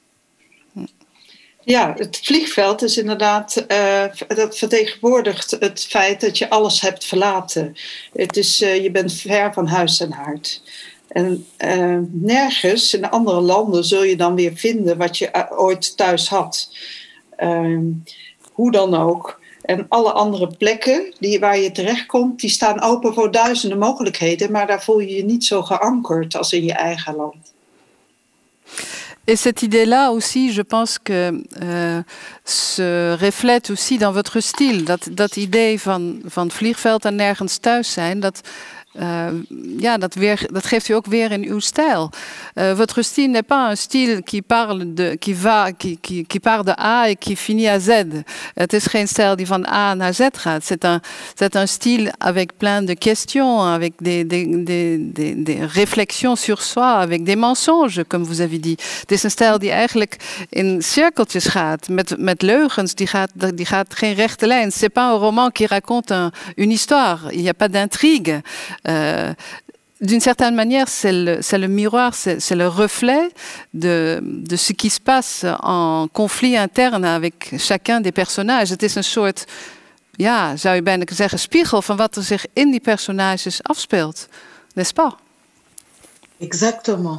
Ja, het vliegveld is inderdaad, uh, dat vertegenwoordigt het feit dat je alles hebt verlaten. Het is, uh, je bent ver van huis en haard. En uh, nergens in andere landen zul je dan weer vinden wat je uh, ooit thuis had. Uh, hoe dan ook. En alle andere plekken die, waar je terechtkomt, die staan open voor duizenden mogelijkheden, maar daar voel je je niet zo geankerd als in je eigen land. Et cette idée-là aussi, je pense que uh, se reflète aussi dans votre style. Dat, dat idee van, van het vliegveld en nergens thuis zijn, dat, uh, ja, dat, weer, dat geeft u ook weer in uw stijl. Uh, votre style n'est pas un style qui parle de, qui va, qui, qui, qui part de A et qui finit à Z. Het is geen stijl die van A naar Z gaat. C'est un, c'est un style avec plein de questions, avec des, des, des, des, des réflexions sur soi, avec des mensonges, comme vous avez dit. Het is een stijl die eigenlijk in cirkeltjes gaat, met, met leugens, die gaat, die gaat geen rechte lijn. C'est pas un roman qui raconte un, une histoire, il n'y a pas d'intrigue. Euh, D'une certaine manière, c'est le, c'est le miroir, c'est, c'est le reflet de, de ce qui se passe en conflit interne avec chacun des personnages. Het is een soort, ja, zou je bijna zeggen, spiegel van wat er zich in die personages afspeelt. N'est-ce pas? Exactement.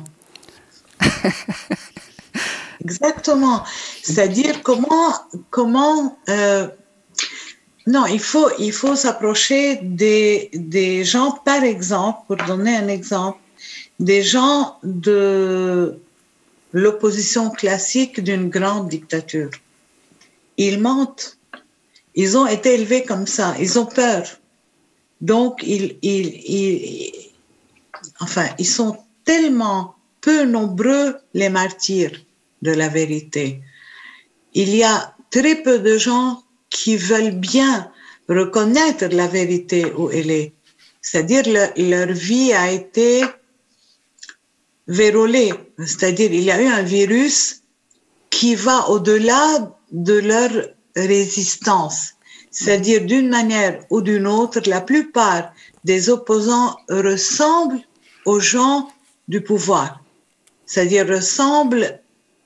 Exactement. C'est-à-dire comment, comment euh, non, il faut, il faut s'approcher des, des gens, par exemple, pour donner un exemple, des gens de l'opposition classique d'une grande dictature. Ils mentent. Ils ont été élevés comme ça. Ils ont peur. Donc, ils, ils, ils, enfin, ils sont tellement peu nombreux, les martyrs de la vérité. Il y a très peu de gens qui veulent bien reconnaître la vérité où elle est. C'est-à-dire le, leur vie a été vérolée. C'est-à-dire il y a eu un virus qui va au-delà de leur résistance. C'est-à-dire d'une manière ou d'une autre, la plupart des opposants ressemblent aux gens du pouvoir. C'est-à-dire ressemblent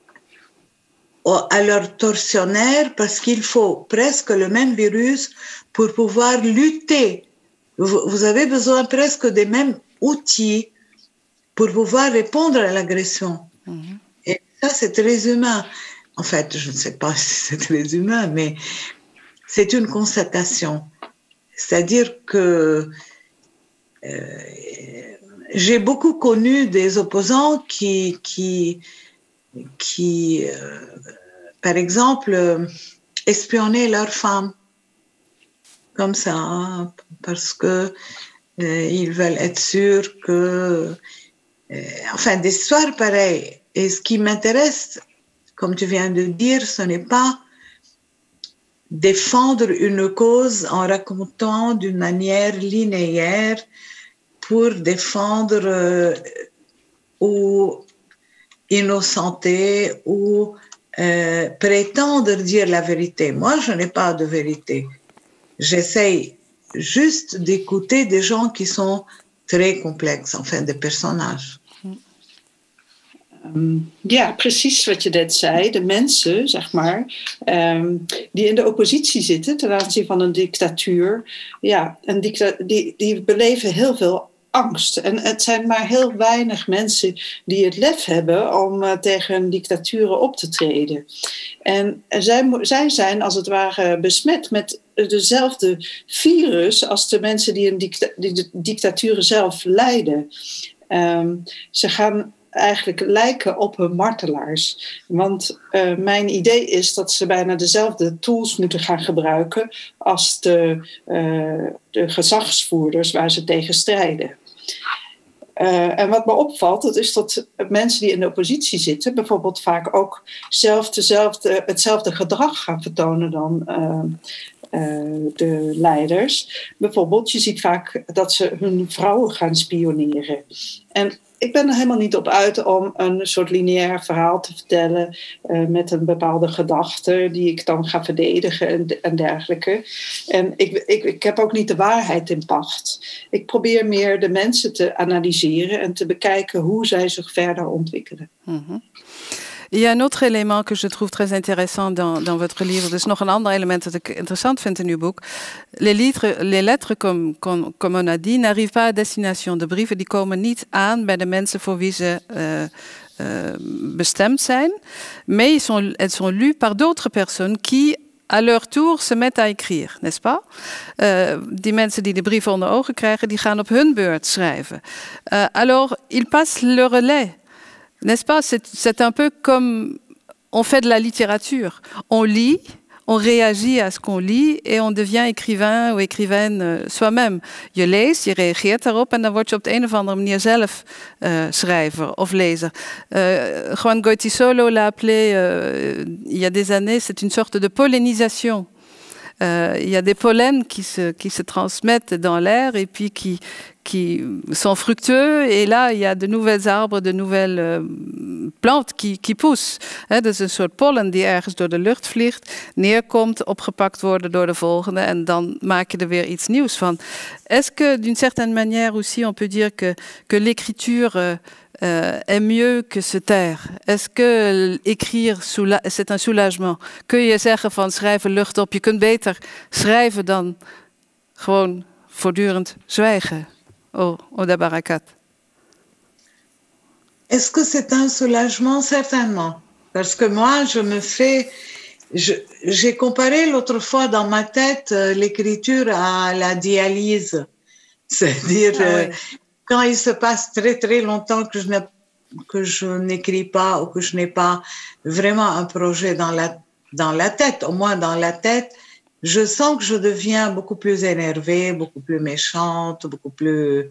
à leurs tortionnaires parce qu'il faut presque le même virus pour pouvoir lutter. Vous avez besoin presque des mêmes outils pour pouvoir répondre à l'agression. Mm-hmm. Et ça, c'est très humain. En fait, je ne sais pas si c'est très humain, mais c'est une constatation. C'est-à-dire que euh, j'ai beaucoup connu des opposants qui... qui qui, euh, par exemple, euh, espionnaient leurs femmes, comme ça, hein, parce que euh, ils veulent être sûrs que... Euh, enfin, des histoires pareilles. Et ce qui m'intéresse, comme tu viens de dire, ce n'est pas défendre une cause en racontant d'une manière linéaire pour défendre euh, ou innocenter ou euh, prétendre dire la vérité. Moi, je n'ai pas de vérité. J'essaye juste d'écouter des gens qui sont très complexes, enfin des personnages. Um, ja, precies wat je net zei. De mensen, zeg maar, um, die in de oppositie zitten ten aanzien van een dictatuur, ja, een dicta- die, die beleven heel veel angst. En het zijn maar heel weinig mensen die het lef hebben om uh, tegen dictaturen op te treden. En zij, zij zijn als het ware besmet met dezelfde virus als de mensen die, een dicta- die de dictaturen zelf leiden. Um, ze gaan eigenlijk lijken op hun martelaars. Want uh, mijn idee is dat ze bijna dezelfde tools moeten gaan gebruiken als de, uh, de gezagsvoerders waar ze tegen strijden. Uh, en wat me opvalt, dat is dat mensen die in de oppositie zitten, bijvoorbeeld vaak ook zelf dezelfde, hetzelfde gedrag gaan vertonen dan uh, uh, de leiders. Bijvoorbeeld, je ziet vaak dat ze hun vrouwen gaan spioneren. En ik ben er helemaal niet op uit om een soort lineair verhaal te vertellen uh, met een bepaalde gedachte die ik dan ga verdedigen en, en dergelijke. En ik, ik, ik heb ook niet de waarheid in pacht. Ik probeer meer de mensen te analyseren en te bekijken hoe zij zich verder ontwikkelen. Mm-hmm. Il y a un autre élément que je trouve très intéressant dans, dans votre livre. Dus nog een ander element dat ik interessant vind in uw boek. Les lettres, les lettres comme, comme, comme on a dit, n'arrivent pas à destination. De brieven die komen niet aan bij de mensen voor wie ze uh, uh, bestemd zijn. Mais ils sont, elles sont lues par d'autres personnes qui, à leur tour, se mettent à écrire, n'est-ce pas? Uh, die mensen die de brieven onder ogen krijgen, die gaan op hun beurt schrijven. Uh, alors, ils passent le relais. N'est-ce pas? C'est, c'est un peu comme on fait de la littérature. On lit, on réagit à ce qu'on lit et on devient écrivain ou écrivaine uh, soi-même. Je leest, je reageert daarop en dan word je op de een of andere manier zelf uh, schrijver of lezer. Uh, Juan Goytisolo l'a appelé, uh, il y a des années, c'est une sorte de pollinisation. Euh, il y a des pollens qui se, qui se transmettent dans l'air et puis qui, qui sont fructueux. Et là, il y a de nouvelles arbres, de nouvelles euh, plantes qui, qui poussent. He, dus een soort pollen die ergens door de lucht vliegt, neerkomt, opgepakt worden door de volgende. En dan maak je er weer iets nieuws van. Est-ce que, d'une certaine manière aussi, on peut dire que, que l'écriture... Euh, Euh, est mieux que se taire? Est-ce que écrire, soula- c'est un soulagement? Kun je zeggen van schrijven lucht op, je kunt beter schrijven dan gewoon voortdurend zwijgen? Oh, Oda Barakat. Est-ce que c'est un soulagement? Certainement. Parce que moi, je me fais... Je, j'ai comparé l'autre fois dans ma tête euh, l'écriture à la dialyse. C'est-à-dire... Ah ouais. euh, Quand il se passe très très longtemps que je, que je n'écris pas ou que je n'ai pas vraiment un projet dans la, dans la tête, au moins dans la tête, je sens que je deviens beaucoup plus énervée, beaucoup plus méchante, beaucoup plus...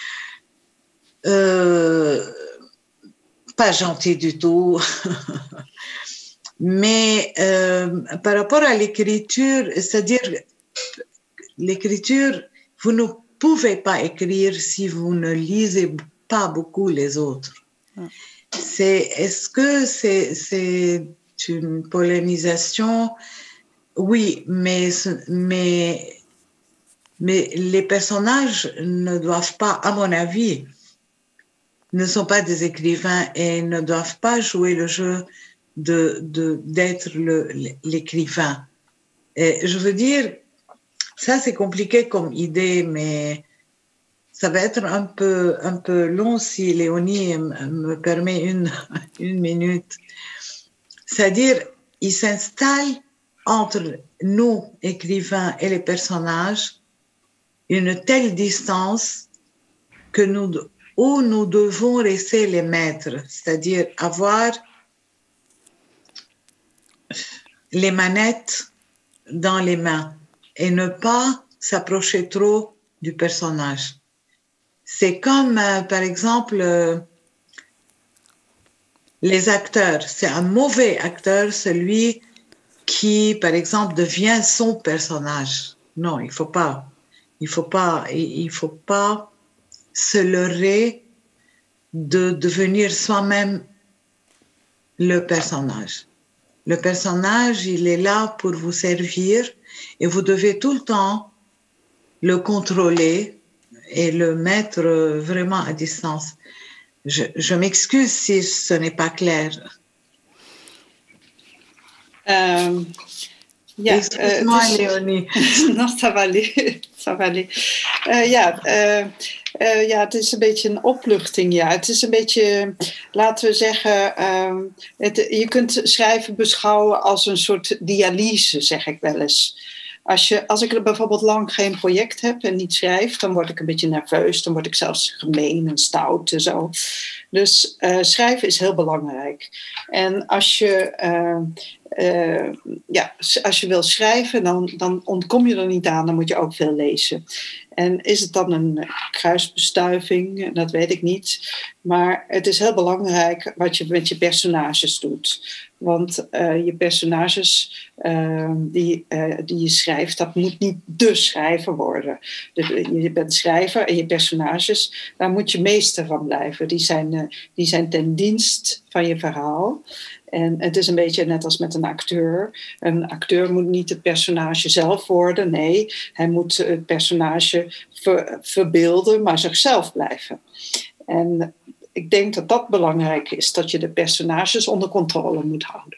Euh, pas gentille du tout. Mais euh, par rapport à l'écriture, c'est-à-dire l'écriture, vous ne pouvez pas écrire si vous ne lisez pas beaucoup les autres. Ah. C'est, est-ce que c'est, c'est une pollinisation? Oui, mais, mais, mais les personnages ne doivent pas, à mon avis, ne sont pas des écrivains et ne doivent pas jouer le jeu de, de, d'être le, l'écrivain. Et je veux dire, ça, c'est compliqué comme idée, mais ça va être un peu, un peu long si Léonie me permet une, une minute. C'est-à-dire, il s'installe entre nous, écrivains, et les personnages, une telle distance que nous, où nous devons rester les maîtres, c'est-à-dire avoir les manettes dans les mains. Et ne pas s'approcher trop du personnage. C'est comme, euh, par exemple, euh, les acteurs. C'est un mauvais acteur, celui qui, par exemple, devient son personnage. Non, il faut pas. Il faut pas. Il faut pas se leurrer de devenir soi-même le personnage. Le personnage, il est là pour vous servir. Et vous devez tout le temps le contrôler et le mettre vraiment à distance. Je, je m'excuse si ce n'est pas clair. Um, ja, Excuse-moi, uh, Léonie. Non, ça va aller. Ça va aller. Uh, ja, uh, uh, ja, het is een beetje een opluchting. Ja. Het is een beetje, laten we zeggen, uh, het, je kunt schrijven beschouwen als een soort dialyse, zeg ik wel eens. Als, je, als ik bijvoorbeeld lang geen project heb en niet schrijf, dan word ik een beetje nerveus. Dan word ik zelfs gemeen en stout en zo. Dus uh, schrijven is heel belangrijk. En als je, uh, uh, ja, als je wil schrijven, dan, dan ontkom je er niet aan. Dan moet je ook veel lezen. En is het dan een kruisbestuiving? Dat weet ik niet. Maar het is heel belangrijk wat je met je personages doet. Want uh, je personages uh, die, uh, die je schrijft, dat moet niet de schrijver worden. Dus je bent schrijver en je personages, daar moet je meester van blijven. Die zijn, uh, die zijn ten dienst van je verhaal. En het is een beetje net als met een acteur. Een acteur moet niet het personage zelf worden. Nee, hij moet het personage ver, verbeelden, maar zichzelf blijven. En ik denk dat dat belangrijk is, dat je de personages onder controle moet houden.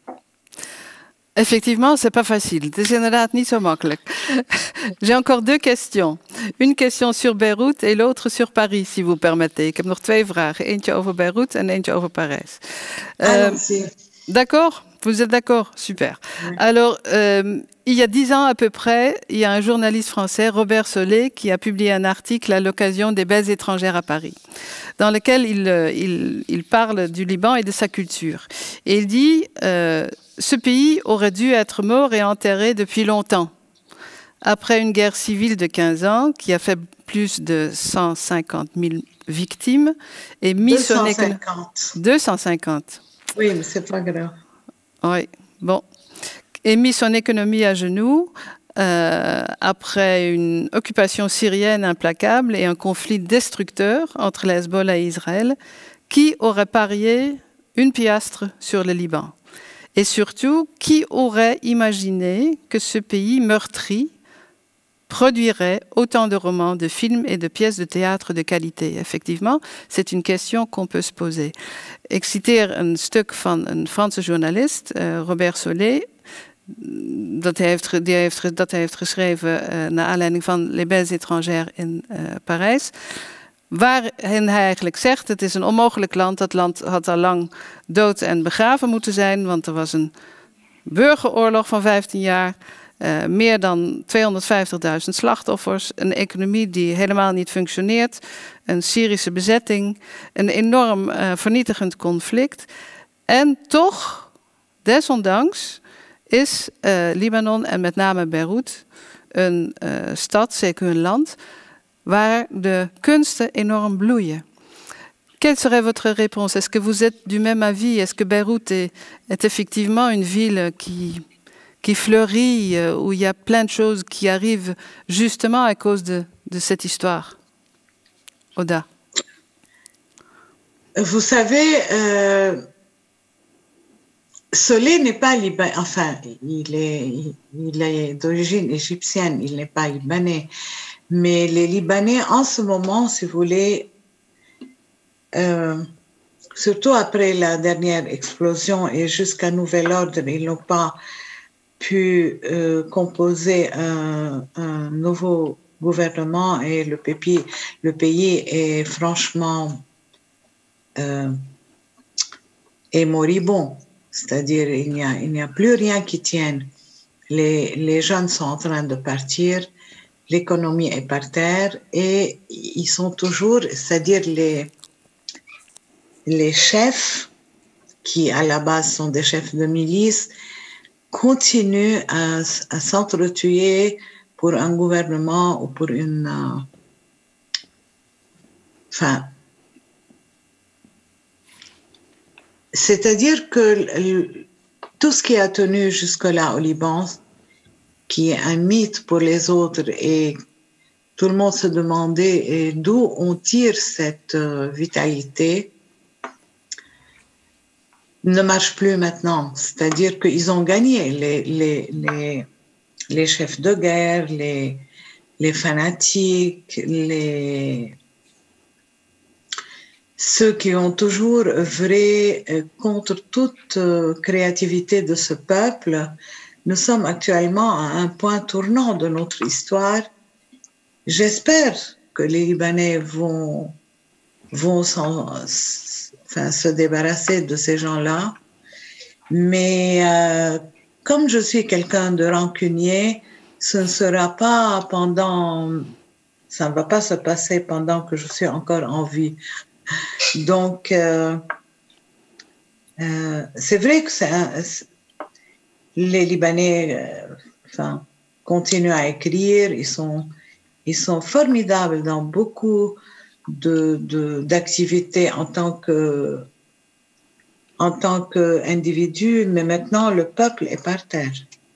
Effectivement, c'est pas facile. Het is inderdaad niet zo makkelijk. J'ai encore deux questions. Une question sur Beyrouth et l'autre sur Paris, si vous permettez. Ik heb nog twee vragen. Eentje over Beyrouth en eentje over Parijs. Euh, d'accord? Vous êtes d'accord? Super. Oui. Alors, euh, il y a dix ans à peu près, il y a un journaliste français, Robert Solé, qui a publié un article à l'occasion des Belles étrangères à Paris, dans lequel il, il, il parle du Liban et de sa culture. Et il dit, euh, ce pays aurait dû être mort et enterré depuis longtemps, après une guerre civile de quinze ans qui a fait plus de cent cinquante mille victimes et mis deux cent cinquante. son deux cent cinquante. Oui, mais c'est pas grave. Oui, bon. Et mis son économie à genoux euh, après une occupation syrienne implacable et un conflit destructeur entre le Hezbollah et Israël. Qui aurait parié une piastre sur le Liban? Et surtout, qui aurait imaginé que ce pays meurtri produirait autant de romans, de films et de pièces de théâtre de qualité? Effectivement, c'est une question qu'on peut se poser. Ik citeer een stuk van een Franse journalist, uh, Robert Solé, dat hij heeft, die heeft, dat hij heeft geschreven uh, naar aanleiding van Les Belles étrangères in uh, Parijs, waarin hij eigenlijk zegt, het is een onmogelijk land, dat land had al lang dood en begraven moeten zijn, want er was een burgeroorlog van vijftien jaar, Uh, meer dan tweehonderdvijftigduizend slachtoffers, een economie die helemaal niet functioneert, een Syrische bezetting, een enorm uh, vernietigend conflict. En toch, desondanks, is uh, Libanon en met name Beirut een uh, stad, zeker een land, waar de kunsten enorm bloeien. Quelle serait votre réponse? Est-ce que vous êtes du même avis? Est-ce que Beyrouth est, est effectivement une ville qui... qui fleurit, euh, où il y a plein de choses qui arrivent justement à cause de, de cette histoire? Oda. Vous savez, euh, Solé n'est pas libanais, enfin, il est, il est d'origine égyptienne, il n'est pas libanais, mais les Libanais en ce moment, si vous voulez, euh, surtout après la dernière explosion et jusqu'à nouvel ordre, ils n'ont pas pu euh, composer un, un nouveau gouvernement et le pays, le pays est franchement euh, est moribond. C'est-à-dire il n'y a, il n'y a plus rien qui tienne. Les, les jeunes sont en train de partir, l'économie est par terre et ils sont toujours, c'est-à-dire les, les chefs qui à la base sont des chefs de milice, continue à, à s'entretuer pour un gouvernement ou pour une... Euh, enfin, c'est-à-dire que le, tout ce qui a tenu jusque-là au Liban, qui est un mythe pour les autres, et tout le monde se demandait d'où on tire cette euh, vitalité, ne marche plus maintenant. C'est-à-dire qu'ils ont gagné les, les, les, les chefs de guerre, les, les fanatiques, les, ceux qui ont toujours œuvré contre toute créativité de ce peuple. Nous sommes actuellement à un point tournant de notre histoire. J'espère que les Libanais vont, vont s'en... Enfin, se débarrasser de ces gens-là. Mais euh, comme je suis quelqu'un de rancunier, ce ne sera pas pendant... Ça ne va pas se passer pendant que je suis encore en vie. Donc, euh, euh, c'est vrai que c'est un, les Libanais euh, enfin, continuent à écrire, ils sont, Ils sont formidables dans beaucoup de, de, d'activités en tant que, en tant qu'individu, mais maintenant le peuple est par terre.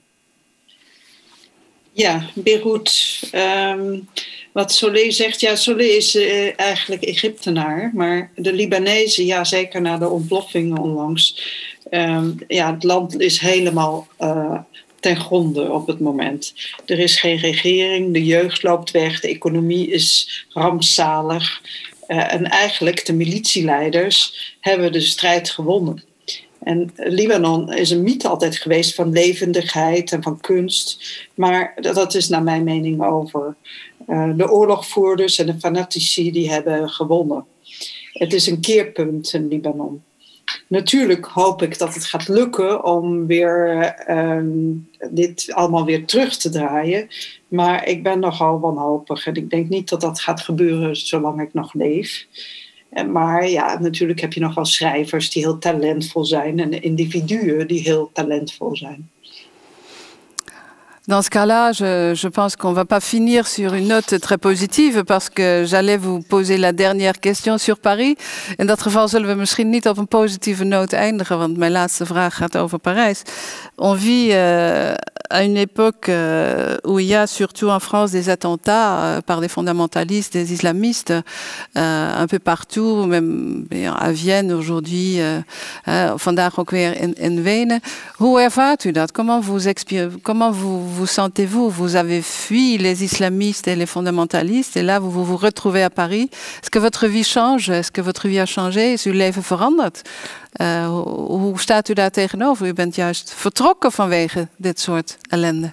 Ja, Beirut. Um, wat Solé zegt, ja, Solé is uh, eigenlijk Egyptenaar, maar de Libanezen, ja, zeker na de ontploffingen onlangs, um, ja, het land is helemaal uh, ten gronde op het moment. Er is geen regering, de jeugd loopt weg, de economie is rampzalig uh, en eigenlijk de militieleiders hebben de strijd gewonnen. En Libanon is een mythe altijd geweest van levendigheid en van kunst. Maar dat is naar mijn mening over. Uh, de oorlogvoerders en de fanatici die hebben gewonnen. Het is een keerpunt in Libanon. Natuurlijk hoop ik dat het gaat lukken om weer, um, dit allemaal weer terug te draaien. Maar ik ben nogal wanhopig. En ik denk niet dat dat gaat gebeuren zolang ik nog leef. Maar ja, natuurlijk heb je nog wel schrijvers die heel talentvol zijn en individuen die heel talentvol zijn. Dans ce cas-là, je, je pense qu'on ne va pas finir sur une note très positive parce que j'allais vous poser la dernière question sur Paris. In dat geval zullen we misschien niet op een positieve noot eindigen, want mijn laatste vraag gaat over Parijs. On vit euh, à une époque euh, où il y a surtout en France des attentats euh, par des fondamentalistes, des islamistes, euh, un peu partout, même à Vienne aujourd'hui, euh, uh, vandaag ook weer in, in Wenen. Hoe ervaart u dat? Comment vous, comment vous, vous sentez-vous? Vous avez fui les islamistes et les fondamentalistes et là vous vous, vous retrouvez à Paris. Est-ce que votre vie change? Est-ce que votre vie a changé? Is uw leven veranderd? Uh, hoe, hoe staat u daar tegenover? U bent juist vertrokken vanwege dit soort ellende.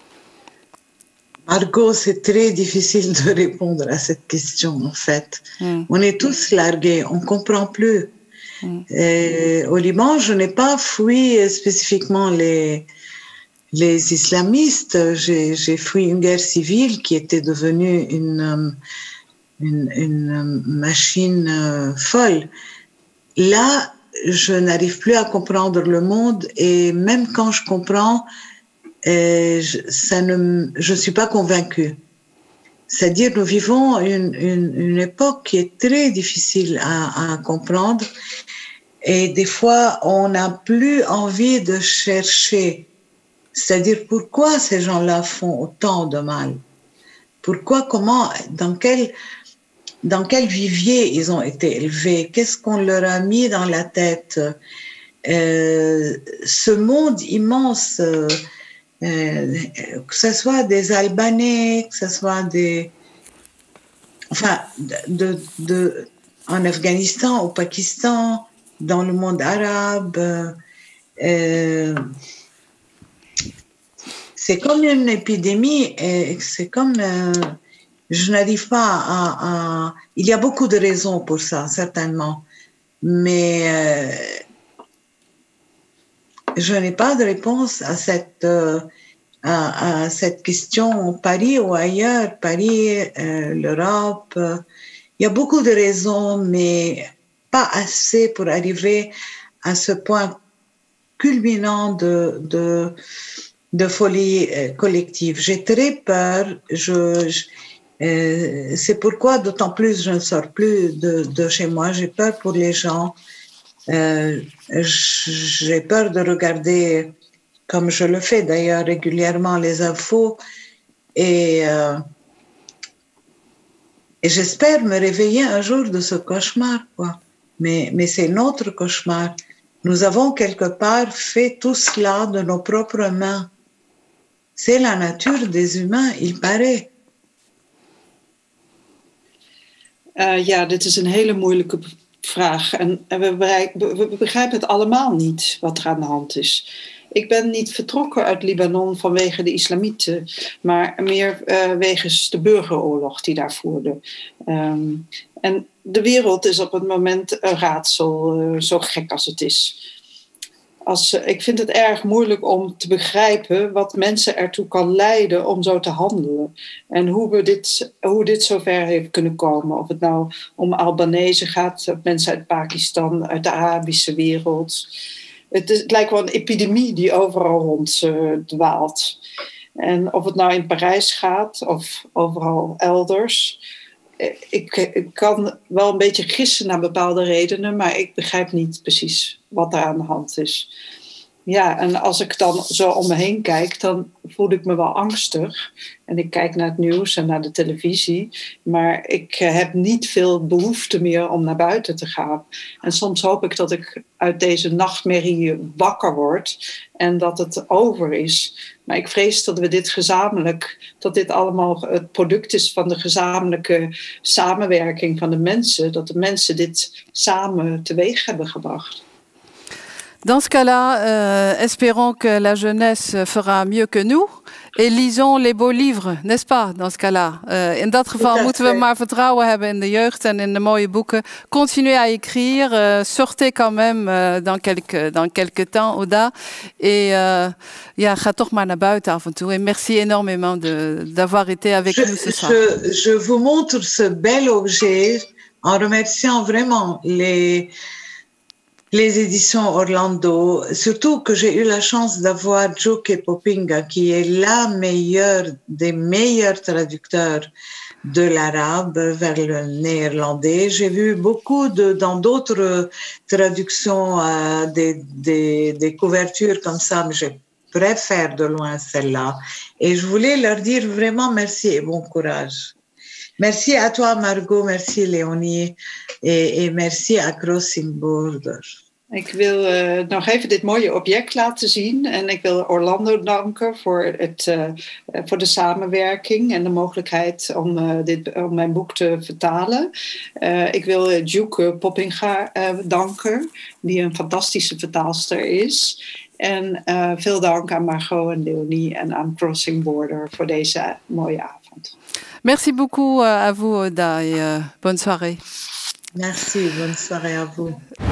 Margot, c'est très difficile de répondre à cette question, en fait. Mm. On est tous largués, on ne comprend plus. Mm. Et au Liban, je n'ai pas fui spécifiquement les, les islamistes. J'ai, j'ai fui une guerre civile qui était devenue une, une, une machine folle. Là, je n'arrive plus à comprendre le monde et même quand je comprends, euh, je, ça ne, je suis pas convaincue. C'est-à-dire, nous vivons une, une, une époque qui est très difficile à, à comprendre et des fois, on n'a plus envie de chercher. C'est-à-dire, pourquoi ces gens-là font autant de mal? Pourquoi, comment, dans quel... Dans quel vivier ils ont été élevés? Qu'est-ce qu'on leur a mis dans la tête? euh, Ce monde immense, euh, que ce soit des Albanais, que ce soit des... Enfin, de, de, en Afghanistan, au Pakistan, dans le monde arabe, euh, c'est comme une épidémie, et c'est comme... Euh, Je n'arrive pas à, à... Il y a beaucoup de raisons pour ça, certainement. Mais euh, je n'ai pas de réponse à cette, euh, à, à cette question. Paris ou ailleurs, Paris, euh, l'Europe. Euh, il y a beaucoup de raisons, mais pas assez pour arriver à ce point culminant de, de, de folie euh, collective. J'ai très peur. Je... je Euh, c'est pourquoi d'autant plus je ne sors plus de, de chez moi. J'ai peur pour les gens. Euh, j'ai peur de regarder, comme je le fais d'ailleurs régulièrement, les infos. Et, euh, et j'espère me réveiller un jour de ce cauchemar, quoi. Mais, mais c'est notre cauchemar. Nous avons quelque part fait tout cela de nos propres mains. C'est la nature des humains, il paraît. Uh, ja, dit is een hele moeilijke vraag. En we, bereik, we begrijpen het allemaal niet wat er aan de hand is. Ik ben niet vertrokken uit Libanon vanwege de islamieten, maar meer uh, wegens de burgeroorlog die daar voerde. Um, en de wereld is op het moment een raadsel, uh, zo gek als het is. Als, uh, ik vind het erg moeilijk om te begrijpen wat mensen ertoe kan leiden om zo te handelen. En hoe, we dit, hoe dit zover heeft kunnen komen. Of het nou om Albanese gaat, of mensen uit Pakistan, uit de Arabische wereld. Het, is, het lijkt wel een epidemie die overal rond uh, dwaalt. En of het nou in Parijs gaat of overal elders. Ik, ik kan wel een beetje gissen naar bepaalde redenen, maar ik begrijp niet precies wat er aan de hand is. Ja, en als ik dan zo om me heen kijk, dan voel ik me wel angstig. En ik kijk naar het nieuws en naar de televisie. Maar ik heb niet veel behoefte meer om naar buiten te gaan. En soms hoop ik dat ik uit deze nachtmerrie wakker word. En dat het over is. Maar ik vrees dat we dit gezamenlijk, dat dit allemaal het product is van de gezamenlijke samenwerking van de mensen. Dat de mensen dit samen teweeg hebben gebracht. Dans ce cas-là, euh, espérons que la jeunesse fera mieux que nous. Et lisons les beaux livres, n'est-ce pas, dans ce cas-là. Uh, in dat geval moeten we maar vertrouwen hebben in de jeugd en in de mooie boeken. Continuez à écrire, uh, sortez quand même uh, dans, quelques, dans quelques temps, Oda. Et uh, ja, ga toch maar naar buiten af en toe. Et merci énormément d'avoir été avec je, nous ce soir. Je, je vous montre ce bel objet en remerciant vraiment les... les éditions Orlando, surtout que j'ai eu la chance d'avoir Joke Poppinga, qui est la meilleure des meilleurs traducteurs de l'arabe vers le néerlandais. J'ai vu beaucoup de, dans d'autres traductions euh, des, des, des couvertures comme ça, mais je préfère de loin celle-là. Et je voulais leur dire vraiment merci et bon courage. Merci à toi, Margot, merci Léonie et, et merci à Crossing Border. Ik wil uh, nog even dit mooie object laten zien en ik wil Orlando danken voor, het, uh, voor de samenwerking en de mogelijkheid om, uh, dit, om mijn boek te vertalen. Uh, ik wil uh, Joke Poppinga uh, danken, die een fantastische vertaalster is. En uh, veel dank aan Margot en Leonie en aan Crossing Border voor deze mooie avond. Merci beaucoup à vous, Oda, et euh, bonne soirée. Merci, bonne soirée à vous.